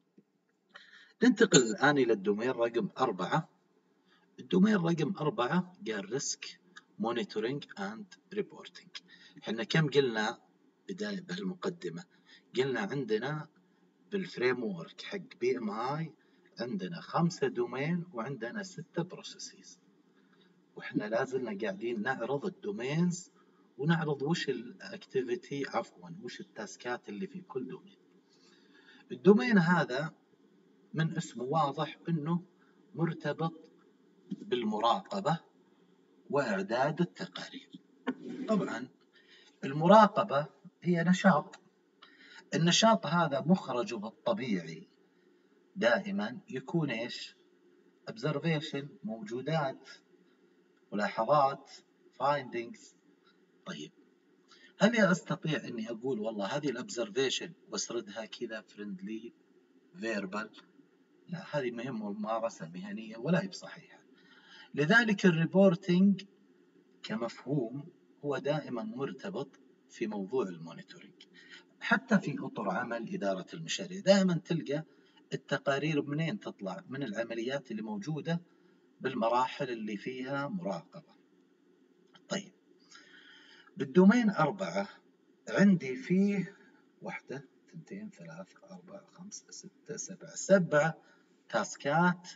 ننتقل الآن إلى الدومين رقم أربعة. الدومين رقم أربعة قال Risk Monitoring and Reporting. إحنا كم قلنا بداية بهالمقدمة؟ قلنا عندنا بالفريم وورك حق بي ام اي عندنا خمسة دومين وعندنا ستة بروسيسز، وإحنا لازلنا قاعدين نعرض الدومينز ونعرض وش الاكتيفيتي عفوا وش التاسكات اللي في كل دومين. الدومين هذا من اسمه واضح أنه مرتبط بالمراقبة وإعداد التقارير. طبعا المراقبة هي نشاط، النشاط هذا مخرجه الطبيعي دائما يكون إيش؟ observation، موجودات، ملاحظات، findings. طيب هل أستطيع أني أقول والله هذه الobservation وأسردها كذا friendly verbal؟ لا، هذه مهمة وممارسة مهنية ولا هي بصحيحة. لذلك الريبورتينج كمفهوم هو دائما مرتبط في موضوع المونيتورينج. حتى في أطر عمل إدارة المشاريع دائما تلقى التقارير منين تطلع؟ من العمليات اللي موجودة بالمراحل اللي فيها مراقبة. طيب بالدومين أربعة عندي فيه واحدة اثنتين ثلاثة أربعة خمسة ستة سبعة سبعة تاسكات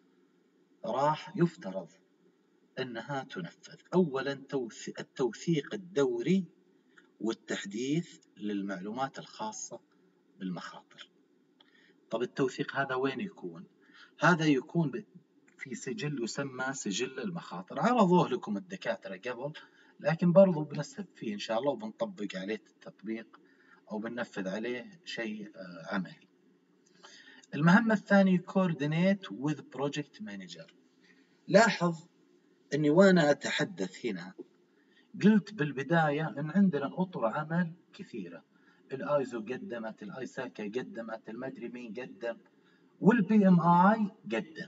راح يفترض أنها تنفذ. أولا التوثيق الدوري والتحديث للمعلومات الخاصة بالمخاطر. طب التوثيق هذا وين يكون؟ هذا يكون في سجل يسمى سجل المخاطر، عرضوه لكم الدكاترة قبل، لكن برضو بنسهب فيه إن شاء الله وبنطبق عليه التطبيق أو بننفذ عليه شيء عملي. المهمة الثانية coordinate with project manager. لاحظ أني وأنا أتحدث هنا قلت بالبداية أن عندنا أطر عمل كثيرة، الآيزو قدمت، الآيساكا قدمت، المدري مين قدم، والبي ام آي قدم.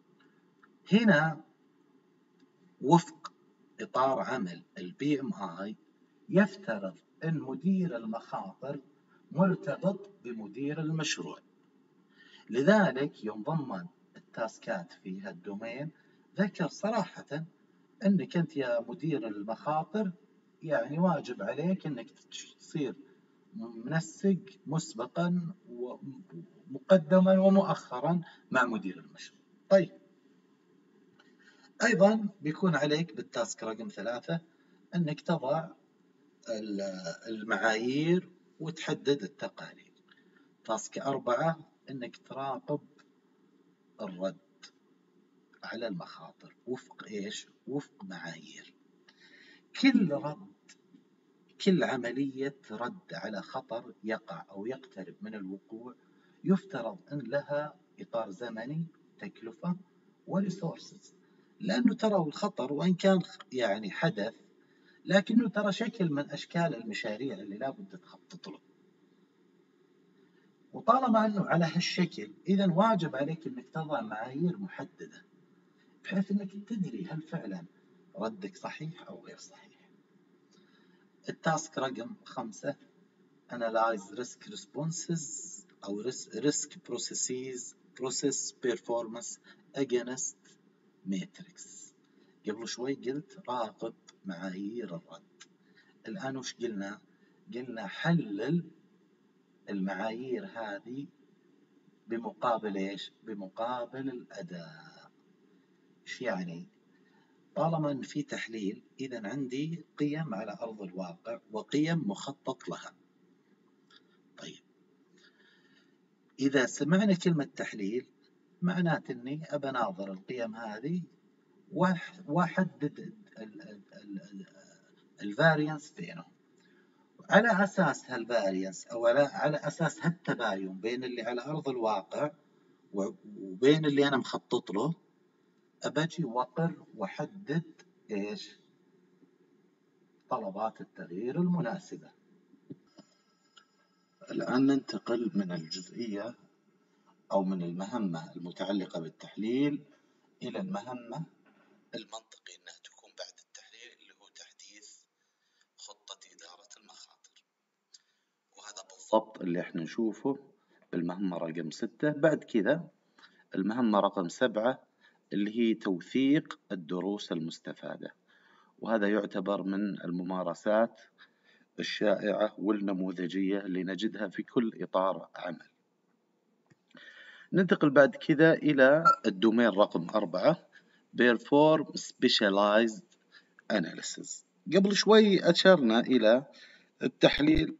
هنا وفق إطار عمل البي ام آي يفترض أن مدير المخاطر مرتبط بمدير المشروع، لذلك يوم ضمن التاسكات في هالدومين ذكر صراحة أنك أنت يا مدير المخاطر يعني واجب عليك أنك تصير منسق مسبقا ومقدما ومؤخرا مع مدير المشروع. طيب، أيضا بيكون عليك بالتاسك رقم ثلاثة أنك تضع المعايير وتحدد التقارير. تاسك أربعة أنك تراقب الرد على المخاطر وفق إيش؟ وفق معايير. كل رد، كل عملية رد على خطر يقع أو يقترب من الوقوع يفترض أن لها إطار زمني، تكلفة، وريسورسز، لأنه ترى الخطر وإن كان يعني حدث لكنه ترى شكل من أشكال المشاريع اللي لابد تخطط له، وطالما أنه على هالشكل إذا واجب عليك أنك تضع معايير محددة بحيث أنك تدري هل فعلا ردك صحيح أو غير صحيح. التاسك رقم خمسة Analyze Risk Responses أو Risk Processes Process Performance Against Matrix. قبل شوي قلت راقب معايير الرد، الآن وش قلنا؟ قلنا حلل المعايير هذه بمقابل إيش؟ بمقابل الأداء. إيش يعني؟ طالما أن في تحليل إذا عندي قيم على أرض الواقع وقيم مخطط لها. طيب، إذا سمعنا كلمة تحليل معناته أني أبى أناظر القيم هذه وأحدد الفاريانس بينهم، على أساس هالفاريانس أو على أساس هالتباين بين اللي على أرض الواقع وبين اللي أنا مخطط له أبجي وأقر وأحدد إيش؟ طلبات التغيير المناسبة. الآن ننتقل من الجزئية أو من المهمة المتعلقة بالتحليل إلى المهمة المنطقي أنها تكون بعد التحليل، اللي هو تحديث خطة إدارة المخاطر، وهذا بالضبط اللي احنا نشوفه بالمهمة رقم ستة. بعد كذا المهمة رقم سبعة اللي هي توثيق الدروس المستفادة، وهذا يعتبر من الممارسات الشائعة والنموذجية اللي نجدها في كل إطار عمل. ننتقل بعد كذا إلى الدومين رقم أربعة Perform Specialized Analysis. قبل شوي أشرنا إلى التحليل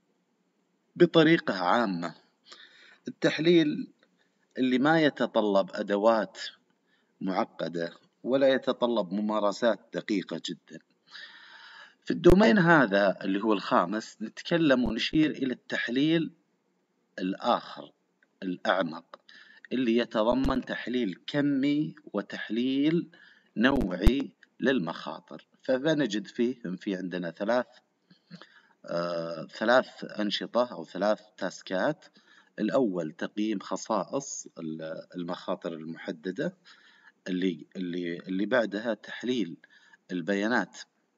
بطريقة عامة، التحليل اللي ما يتطلب أدوات معقدة ولا يتطلب ممارسات دقيقة جدا. في الدومين هذا اللي هو الخامس نتكلم ونشير إلى التحليل الآخر الأعمق اللي يتضمن تحليل كمي وتحليل نوعي للمخاطر. فبنجد فيه في عندنا ثلاث آه ثلاث أنشطة أو ثلاث تاسكات. الأول تقييم خصائص المخاطر المحددة، اللي اللي اللي بعدها تحليل البيانات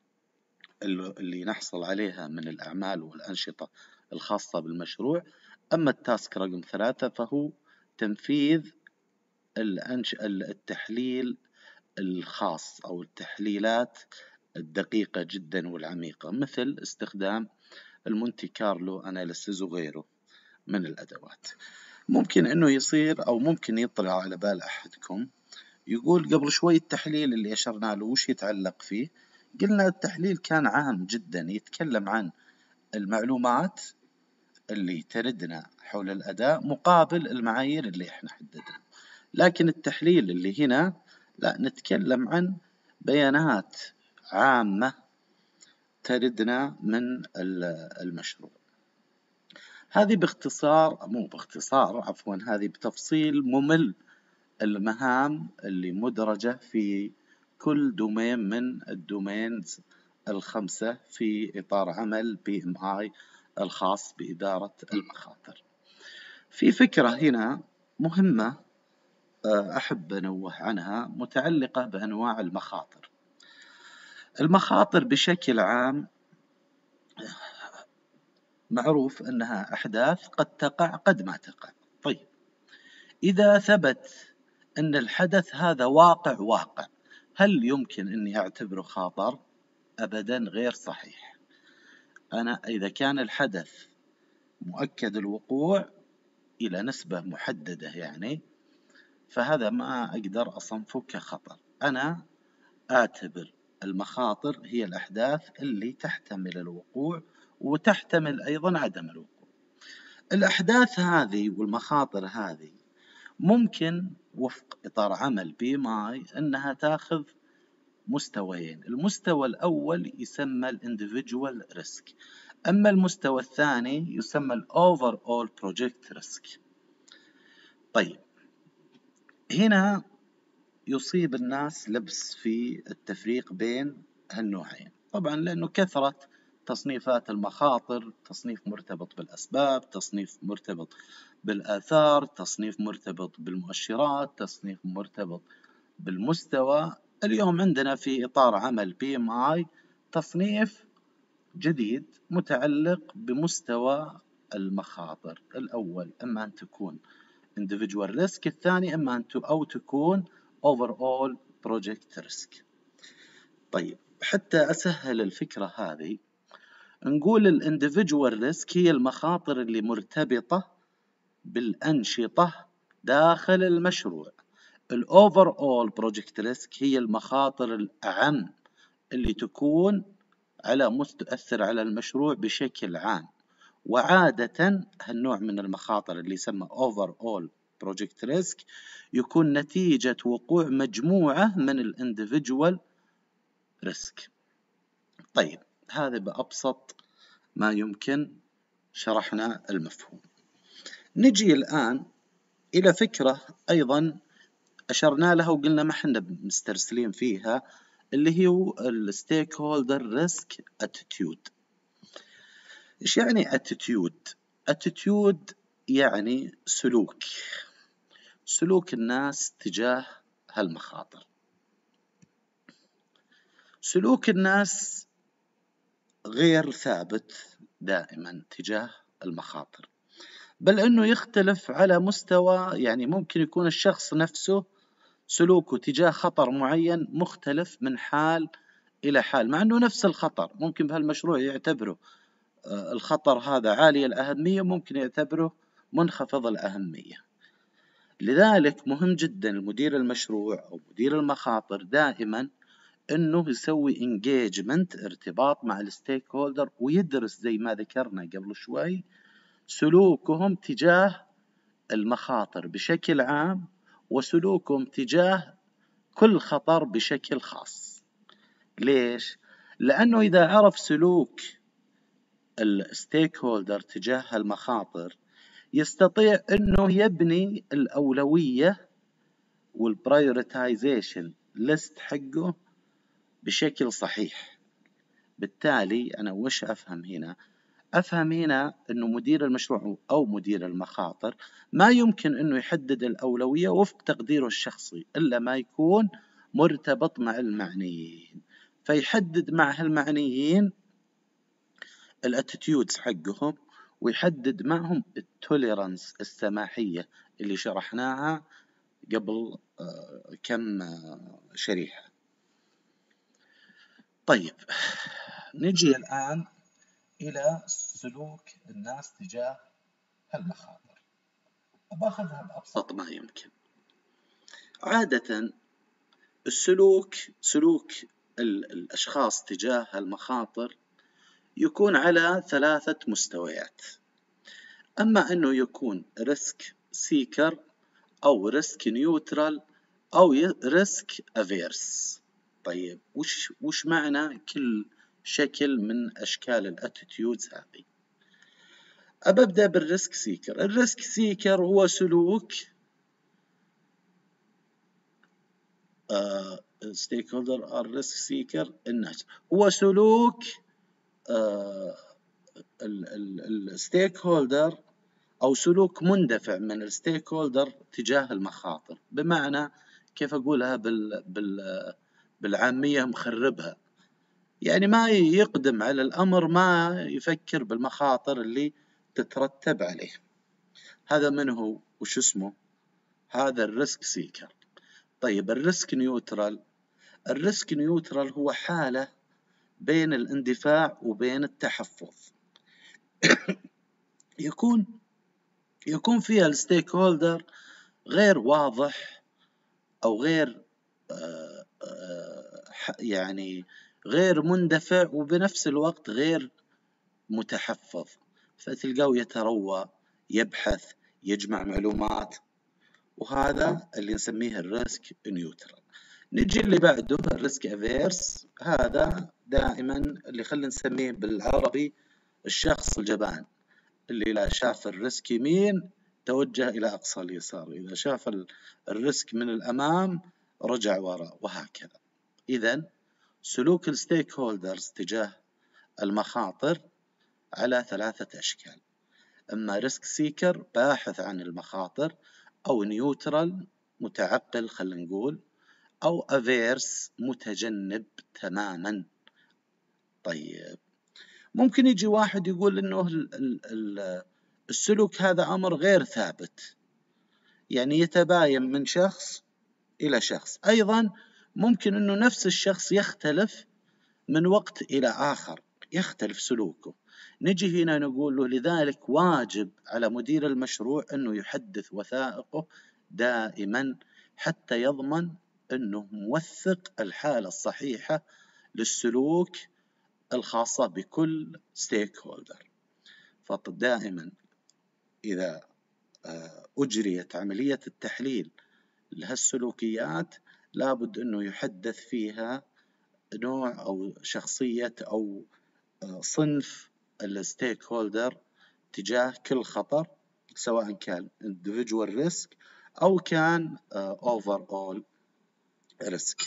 اللي نحصل عليها من الأعمال والأنشطة الخاصة بالمشروع. أما التاسك رقم ثلاثة فهو تنفيذ الأنش... التحليل الخاص أو التحليلات الدقيقة جدا والعميقة، مثل استخدام المونتي كارلو أناليسيز وغيره من الأدوات. ممكن أنه يصير أو ممكن يطلع على بال أحدكم يقول قبل شوي التحليل اللي أشرنا له وش يتعلق فيه؟ قلنا التحليل كان عام جدا، يتكلم عن المعلومات اللي تردنا حول الأداء مقابل المعايير اللي احنا حددنا. لكن التحليل اللي هنا لا، نتكلم عن بيانات عامة تردنا من المشروع. هذه باختصار مو باختصار عفوا هذه بتفصيل ممل المهام اللي مدرجة في كل دومين من الدومينز الخمسة في إطار عمل بي إم آي الخاص بإدارة المخاطر. في فكرة هنا مهمة أحب أنوه عنها متعلقة بأنواع المخاطر. المخاطر بشكل عام معروف أنها أحداث قد تقع قد ما تقع. طيب إذا ثبت أن الحدث هذا واقع واقع، هل يمكن أني أعتبره خطر؟ أبدا غير صحيح. أنا إذا كان الحدث مؤكد الوقوع إلى نسبة محددة يعني، فهذا ما أقدر أصنفه كخطر. أنا أعتبر المخاطر هي الأحداث اللي تحتمل الوقوع وتحتمل أيضا عدم الوقوع. الأحداث هذه والمخاطر هذه ممكن وفق إطار عمل بي ماي أنها تأخذ مستويين. المستوى الأول يسمى الانديفيدوال ريسك، أما المستوى الثاني يسمى الأوفر أول بروجكت ريسك. طيب هنا يصيب الناس لبس في التفريق بين هالنوعين، طبعا لأنه كثرة تصنيفات المخاطر، تصنيف مرتبط بالأسباب، تصنيف مرتبط بالآثار، تصنيف مرتبط بالمؤشرات، تصنيف مرتبط بالمستوى. اليوم عندنا في إطار عمل بي ام آي تصنيف جديد متعلق بمستوى المخاطر. الأول إما أن تكون individual risk، الثاني إما أن أو تكون overall project risk. طيب حتى أسهل الفكرة هذه نقول ال individual risk هي المخاطر اللي مرتبطة بالأنشطة داخل المشروع. ال overall project risk هي المخاطر الأعم اللي تكون على مستأثر على المشروع بشكل عام. وعادة هالنوع من المخاطر اللي يسمى overall project risk يكون نتيجة وقوع مجموعة من الانديفيدوال ريسك. طيب هذا بأبسط ما يمكن شرحنا المفهوم. نجي الآن إلى فكرة أيضا أشرنا لها وقلنا ما حنا مسترسلين فيها، اللي هي الستيك هولدر ريسك اتيتيود. إيش يعني اتيتيود؟ اتيتيود يعني سلوك سلوك الناس تجاه هالمخاطر. سلوك الناس غير ثابت دائما تجاه المخاطر، بل أنه يختلف على مستوى، يعني ممكن يكون الشخص نفسه سلوكه تجاه خطر معين مختلف من حال إلى حال، مع أنه نفس الخطر. ممكن بهالمشروع يعتبره الخطر هذا عالي الأهمية، ممكن يعتبره منخفض الأهمية. لذلك مهم جدا المدير المشروع أو مدير المخاطر دائما أنه يسوي engagement، ارتباط مع الستيك هولدر، ويدرس زي ما ذكرنا قبل شوي سلوكهم تجاه المخاطر بشكل عام وسلوكهم تجاه كل خطر بشكل خاص. ليش؟ لأنه إذا عرف سلوك الستيك هولدر تجاه المخاطر يستطيع أنه يبني الأولوية والبرايورتايزيشن ليست حقه بشكل صحيح. بالتالي أنا وش أفهم هنا؟ أفهم هنا أنه مدير المشروع أو مدير المخاطر ما يمكن أنه يحدد الأولوية وفق تقديره الشخصي إلا ما يكون مرتبط مع المعنيين، فيحدد مع هالمعنيين الاتيتيودز حقهم، ويحدد معهم التوليرانس السماحية اللي شرحناها قبل كم شريحة. طيب نجي الآن إلى سلوك الناس تجاه هالمخاطر. أباخذها بأبسط ما يمكن. عادة السلوك سلوك الأشخاص تجاه المخاطر يكون على ثلاثة مستويات. أما أنه يكون ريسك سيكر أو ريسك نيوترال أو ريسك أفيرس. طيب وش وش معنى كل شكل من أشكال الاتيتيودز هذه؟ أبدأ بالريسك سيكر. الريسك سيكر هو سلوك ستيك هولدر الريسك سيكر الناس هو سلوك الستيك هولدر أو سلوك مندفع من الستيك هولدر تجاه المخاطر. بمعنى كيف أقولها بال بال بالعامية مخربها، يعني ما يقدم على الأمر ما يفكر بالمخاطر اللي تترتب عليه. هذا من هو وش اسمه؟ هذا الريسك سيكر. طيب الريسك نيوترال، الريسك نيوترال هو حالة بين الاندفاع وبين التحفظ. يكون يكون فيها الستيك هولدر غير واضح أو غير آه آه يعني غير مندفع، وبنفس الوقت غير متحفظ، فتلقاه يتروى، يبحث، يجمع معلومات، وهذا اللي نسميه الريسك نيوترال. نجي اللي بعده الريسك افيرس، هذا دائما اللي خلينا نسميه بالعربي الشخص الجبان، اللي لا شاف الريسك يمين توجه إلى أقصى اليسار، إذا شاف الريسك من الأمام رجع وراء، وهكذا. إذن سلوك الستيك هولدرز تجاه المخاطر على ثلاثة أشكال: إما ريسك سيكر باحث عن المخاطر، أو نيوترال متعقل خلينا نقول، أو أفيرس متجنب تماما. طيب ممكن يجي واحد يقول إنه السلوك هذا أمر غير ثابت، يعني يتباين من شخص إلى شخص. أيضا ممكن إنه نفس الشخص يختلف من وقت إلى آخر، يختلف سلوكه. نجي هنا نقول له لذلك واجب على مدير المشروع أنه يحدث وثائقه دائما حتى يضمن أنه موثق الحالة الصحيحة للسلوك الخاصة بكل ستيك هولدر. فدائما إذا أجريت عملية التحليل لهالسلوكيات لابد أنه يحدث فيها نوع أو شخصية أو صنف الستيك هولدر تجاه كل خطر، سواء كان individual risk أو كان overall risk.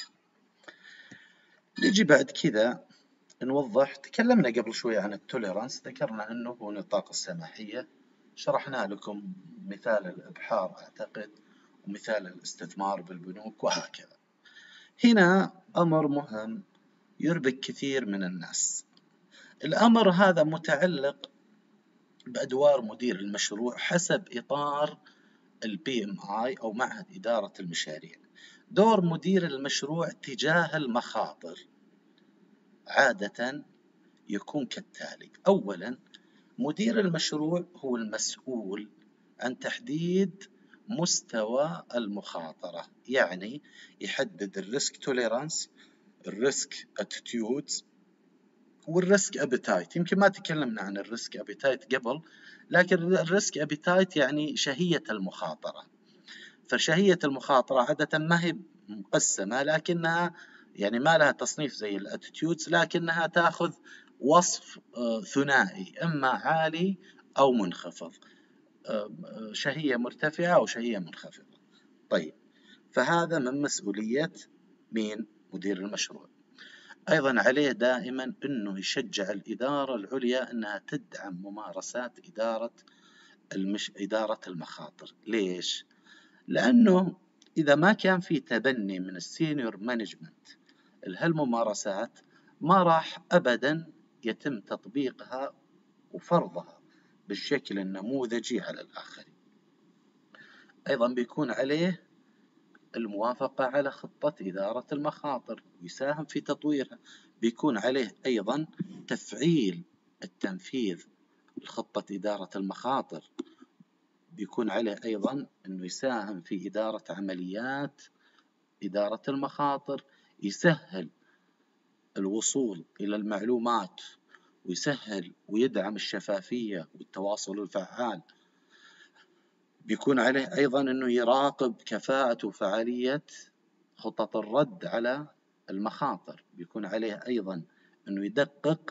نجي بعد كذا نوضح، تكلمنا قبل شوي عن التوليرانس، ذكرنا أنه هو نطاق السماحية، شرحنا لكم مثال الإبحار أعتقد ومثال الاستثمار بالبنوك وهكذا. هنا أمر مهم يربك كثير من الناس. الأمر هذا متعلق بأدوار مدير المشروع حسب إطار ال بي إم آي أو معهد إدارة المشاريع. دور مدير المشروع تجاه المخاطر عادة يكون كالتالي: أولا، مدير المشروع هو المسؤول عن تحديد مستوى المخاطرة، يعني يحدد الريسك توليرانس، الريسك اتيتيودز، والريسك ابيتايت. يمكن ما تكلمنا عن الريسك ابيتايت قبل، لكن الريسك ابيتايت يعني شهية المخاطرة. فشهية المخاطرة عادة ما هي مقسمة، لكنها يعني ما لها تصنيف زي الاتيتيودز، لكنها تأخذ وصف ثنائي، إما عالي أو منخفض، شهية مرتفعة أو شهية منخفضة. طيب فهذا من مسؤولية مين؟ مدير المشروع. أيضا عليه دائما أنه يشجع الإدارة العليا أنها تدعم ممارسات إدارة المش... إدارة المخاطر. ليش؟ لأنه إذا ما كان في تبني من السينيور مانجمنت لهالممارسات ما راح أبدا يتم تطبيقها وفرضها بالشكل النموذجي على الآخرين. أيضا بيكون عليه الموافقة على خطة إدارة المخاطر ويساهم في تطويرها. بيكون عليه أيضا تفعيل التنفيذ لخطة إدارة المخاطر. بيكون عليه أيضا أنه يساهم في إدارة عمليات إدارة المخاطر، يسهل الوصول إلى المعلومات، ويسهل ويدعم الشفافية والتواصل الفعال. بيكون عليه أيضا أنه يراقب كفاءة وفعالية خطط الرد على المخاطر. بيكون عليه أيضا أنه يدقق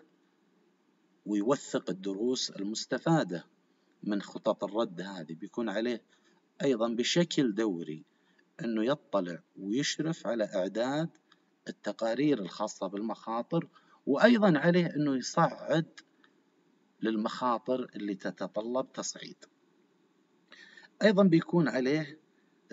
ويوثق الدروس المستفادة من خطط الرد هذه. بيكون عليه أيضا بشكل دوري أنه يطلع ويشرف على إعداد التقارير الخاصة بالمخاطر، وأيضا عليه أنه يصعد للمخاطر اللي تتطلب تصعيد. أيضا بيكون عليه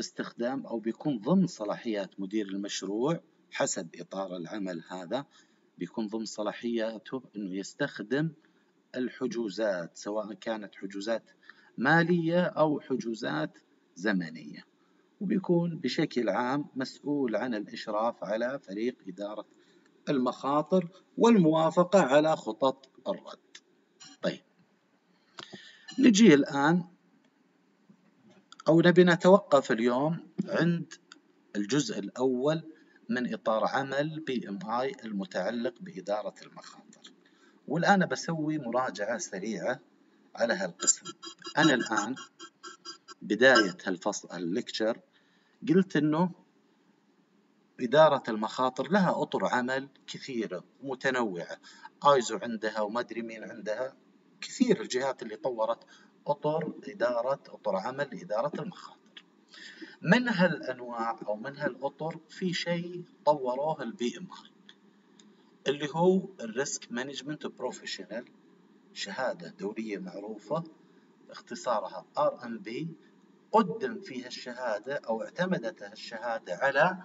استخدام أو بيكون ضمن صلاحيات مدير المشروع حسب إطار العمل هذا بيكون ضمن صلاحياته إنه يستخدم الحجوزات، سواء كانت حجوزات مالية أو حجوزات زمنية، وبيكون بشكل عام مسؤول عن الإشراف على فريق إدارة المخاطر والموافقة على خطط الرد. طيب، نجي الآن أو نبي نتوقف اليوم عند الجزء الأول من إطار عمل بي إم آي المتعلق بإدارة المخاطر، والآن بسوي مراجعة سريعة على هالقسم. أنا الآن بداية هالفصل هالليكتشر قلت إنه إدارة المخاطر لها أطر عمل كثيرة متنوعة، آيزو عندها وما أدري مين عندها، كثير الجهات اللي طورت أطر إدارة أطر عمل لإدارة المخاطر. من هالأنواع أو من هالأطر في شيء طوروه البي إم آي اللي هو الريسك مانجمنت بروفيشنال، شهادة دولية معروفة اختصارها آر إم بي. قدم فيها الشهادة أو اعتمدت الشهادة على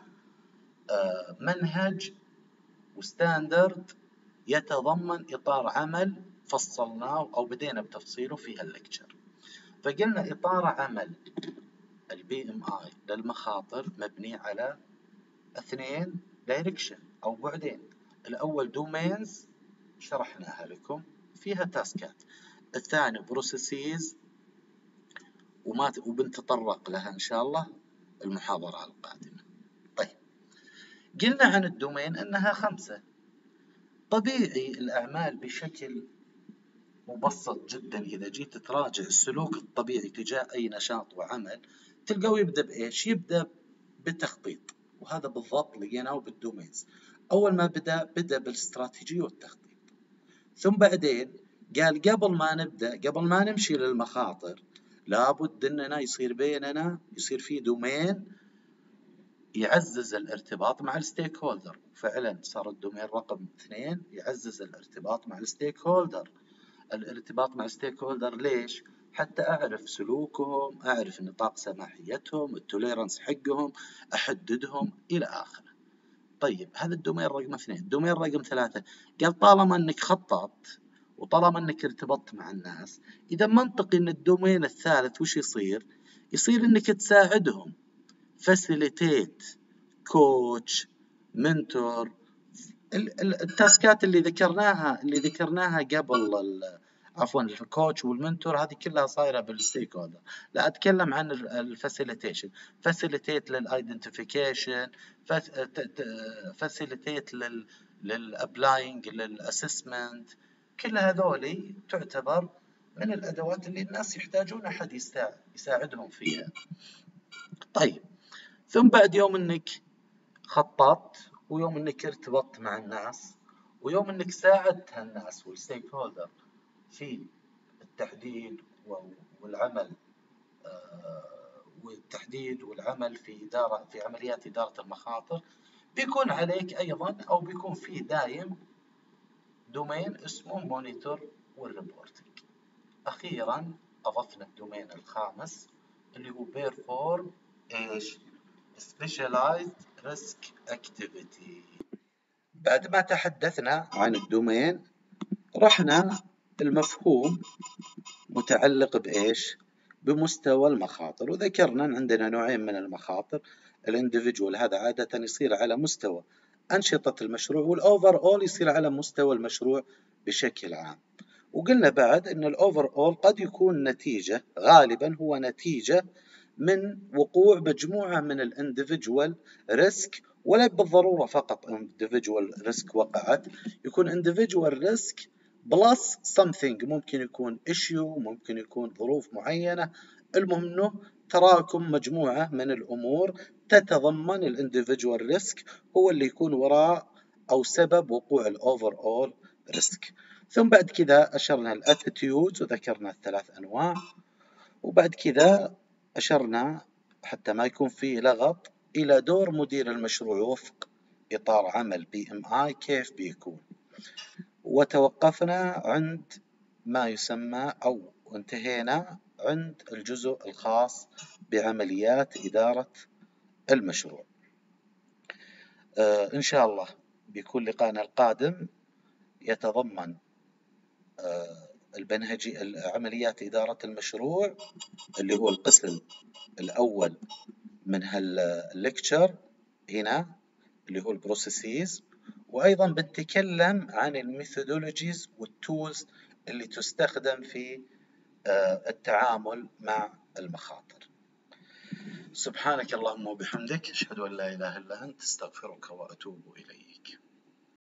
منهج وستاندرد يتضمن إطار عمل فصلناه أو بدينا بتفصيله في هالليكتشر. فقلنا إطار عمل البي إم آي للمخاطر مبني على اثنين دايركشن أو بعدين. الأول دومينز شرحناها لكم فيها تاسكات، الثاني بروسيسز وما وبنتطرق لها إن شاء الله المحاضرة القادمة. طيب، قلنا عن الدومين أنها خمسة. طبيعي الأعمال بشكل مبسط جدا إذا جيت تراجع السلوك الطبيعي تجاه أي نشاط وعمل تلقاه يبدأ بإيش؟ يبدأ بالتخطيط، وهذا بالضبط لقيناه بالدومينز. أول ما بدأ بدأ بالاستراتيجية والتخطيط، ثم بعدين قال قبل ما نبدأ قبل ما نمشي للمخاطر لابد أننا يصير بيننا يصير في دومين يعزز الارتباط مع الستيك هولدر. فعلا صار الدومين رقم اثنين يعزز الارتباط مع الستيك هولدر. الارتباط مع الستيك هولدر ليش؟ حتى أعرف سلوكهم، أعرف نطاق سماحيتهم، التوليرانس حقهم، أحددهم إلى آخره. طيب، هذا الدومين رقم اثنين. الدومين رقم ثلاثة قال طالما أنك خططت وطالما أنك ارتبطت مع الناس، إذا منطقي أن الدومين الثالث وش يصير؟ يصير أنك تساعدهم، فاسيليتيت، كوتش، منتور، التاسكات اللي ذكرناها اللي ذكرناها قبل عفوا الكوتش والمنتور هذه كلها صايره بالستيك هولدر. لا اتكلم عن الفاسيليتيشن، فاسيليتيت للايدنتيفيكيشن، فاسيليتيت لل للابلاينج للاسسمنت. كل هذولي تعتبر من الادوات اللي الناس يحتاجون احد يساعدهم فيها. طيب، ثم بعد يوم انك خططت ويوم انك ارتبطت مع الناس ويوم انك ساعدت هالناس والستيك هولدر في التحديد والعمل والتحديد والعمل في إدارة في عمليات إدارة المخاطر، بيكون عليك أيضا أو بيكون فيه دايم دومين اسمه مونيتور والريبورتنج. أخيرا أضفنا الدومين الخامس اللي هو بيرفورم إيش؟ Specialized Risk Activity. بعد ما تحدثنا عن الدومين رحنا المفهوم متعلق بإيش؟ بمستوى المخاطر، وذكرنا أن عندنا نوعين من المخاطر. الانديفيدوال هذا عادة يصير على مستوى أنشطة المشروع، والأوفر أول يصير على مستوى المشروع بشكل عام. وقلنا بعد أن الأوفر أول قد يكون نتيجة، غالبا هو نتيجة من وقوع مجموعة من الانديفيدوال ريسك، ولا بالضرورة فقط individual risk وقعت، يكون individual risk plus something، ممكن يكون issue، ممكن يكون ظروف معينة. المهم أنه تراكم مجموعة من الأمور تتضمن الانديفيدوال ريسك هو اللي يكون وراء أو سبب وقوع الأوفر أول ريسك. ثم بعد كذا أشرنا الاتيتيود وذكرنا الثلاث أنواع، وبعد كذا أشرنا حتى ما يكون فيه لغط إلى دور مدير المشروع وفق إطار عمل بي إم آي كيف بيكون. وتوقفنا عند ما يسمى أو انتهينا عند الجزء الخاص بعمليات إدارة المشروع. آه إن شاء الله بيكون لقاءنا القادم يتضمن البنهجي عمليات إدارة المشروع اللي هو القسم الأول من هالليكتشر هنا اللي هو البروسيسز، وأيضا بنتكلم عن الميثودولوجيز والتولز اللي تستخدم في التعامل مع المخاطر. سبحانك اللهم وبحمدك، أشهد أن لا إله إلا أنت، أستغفرك وأتوب إليك.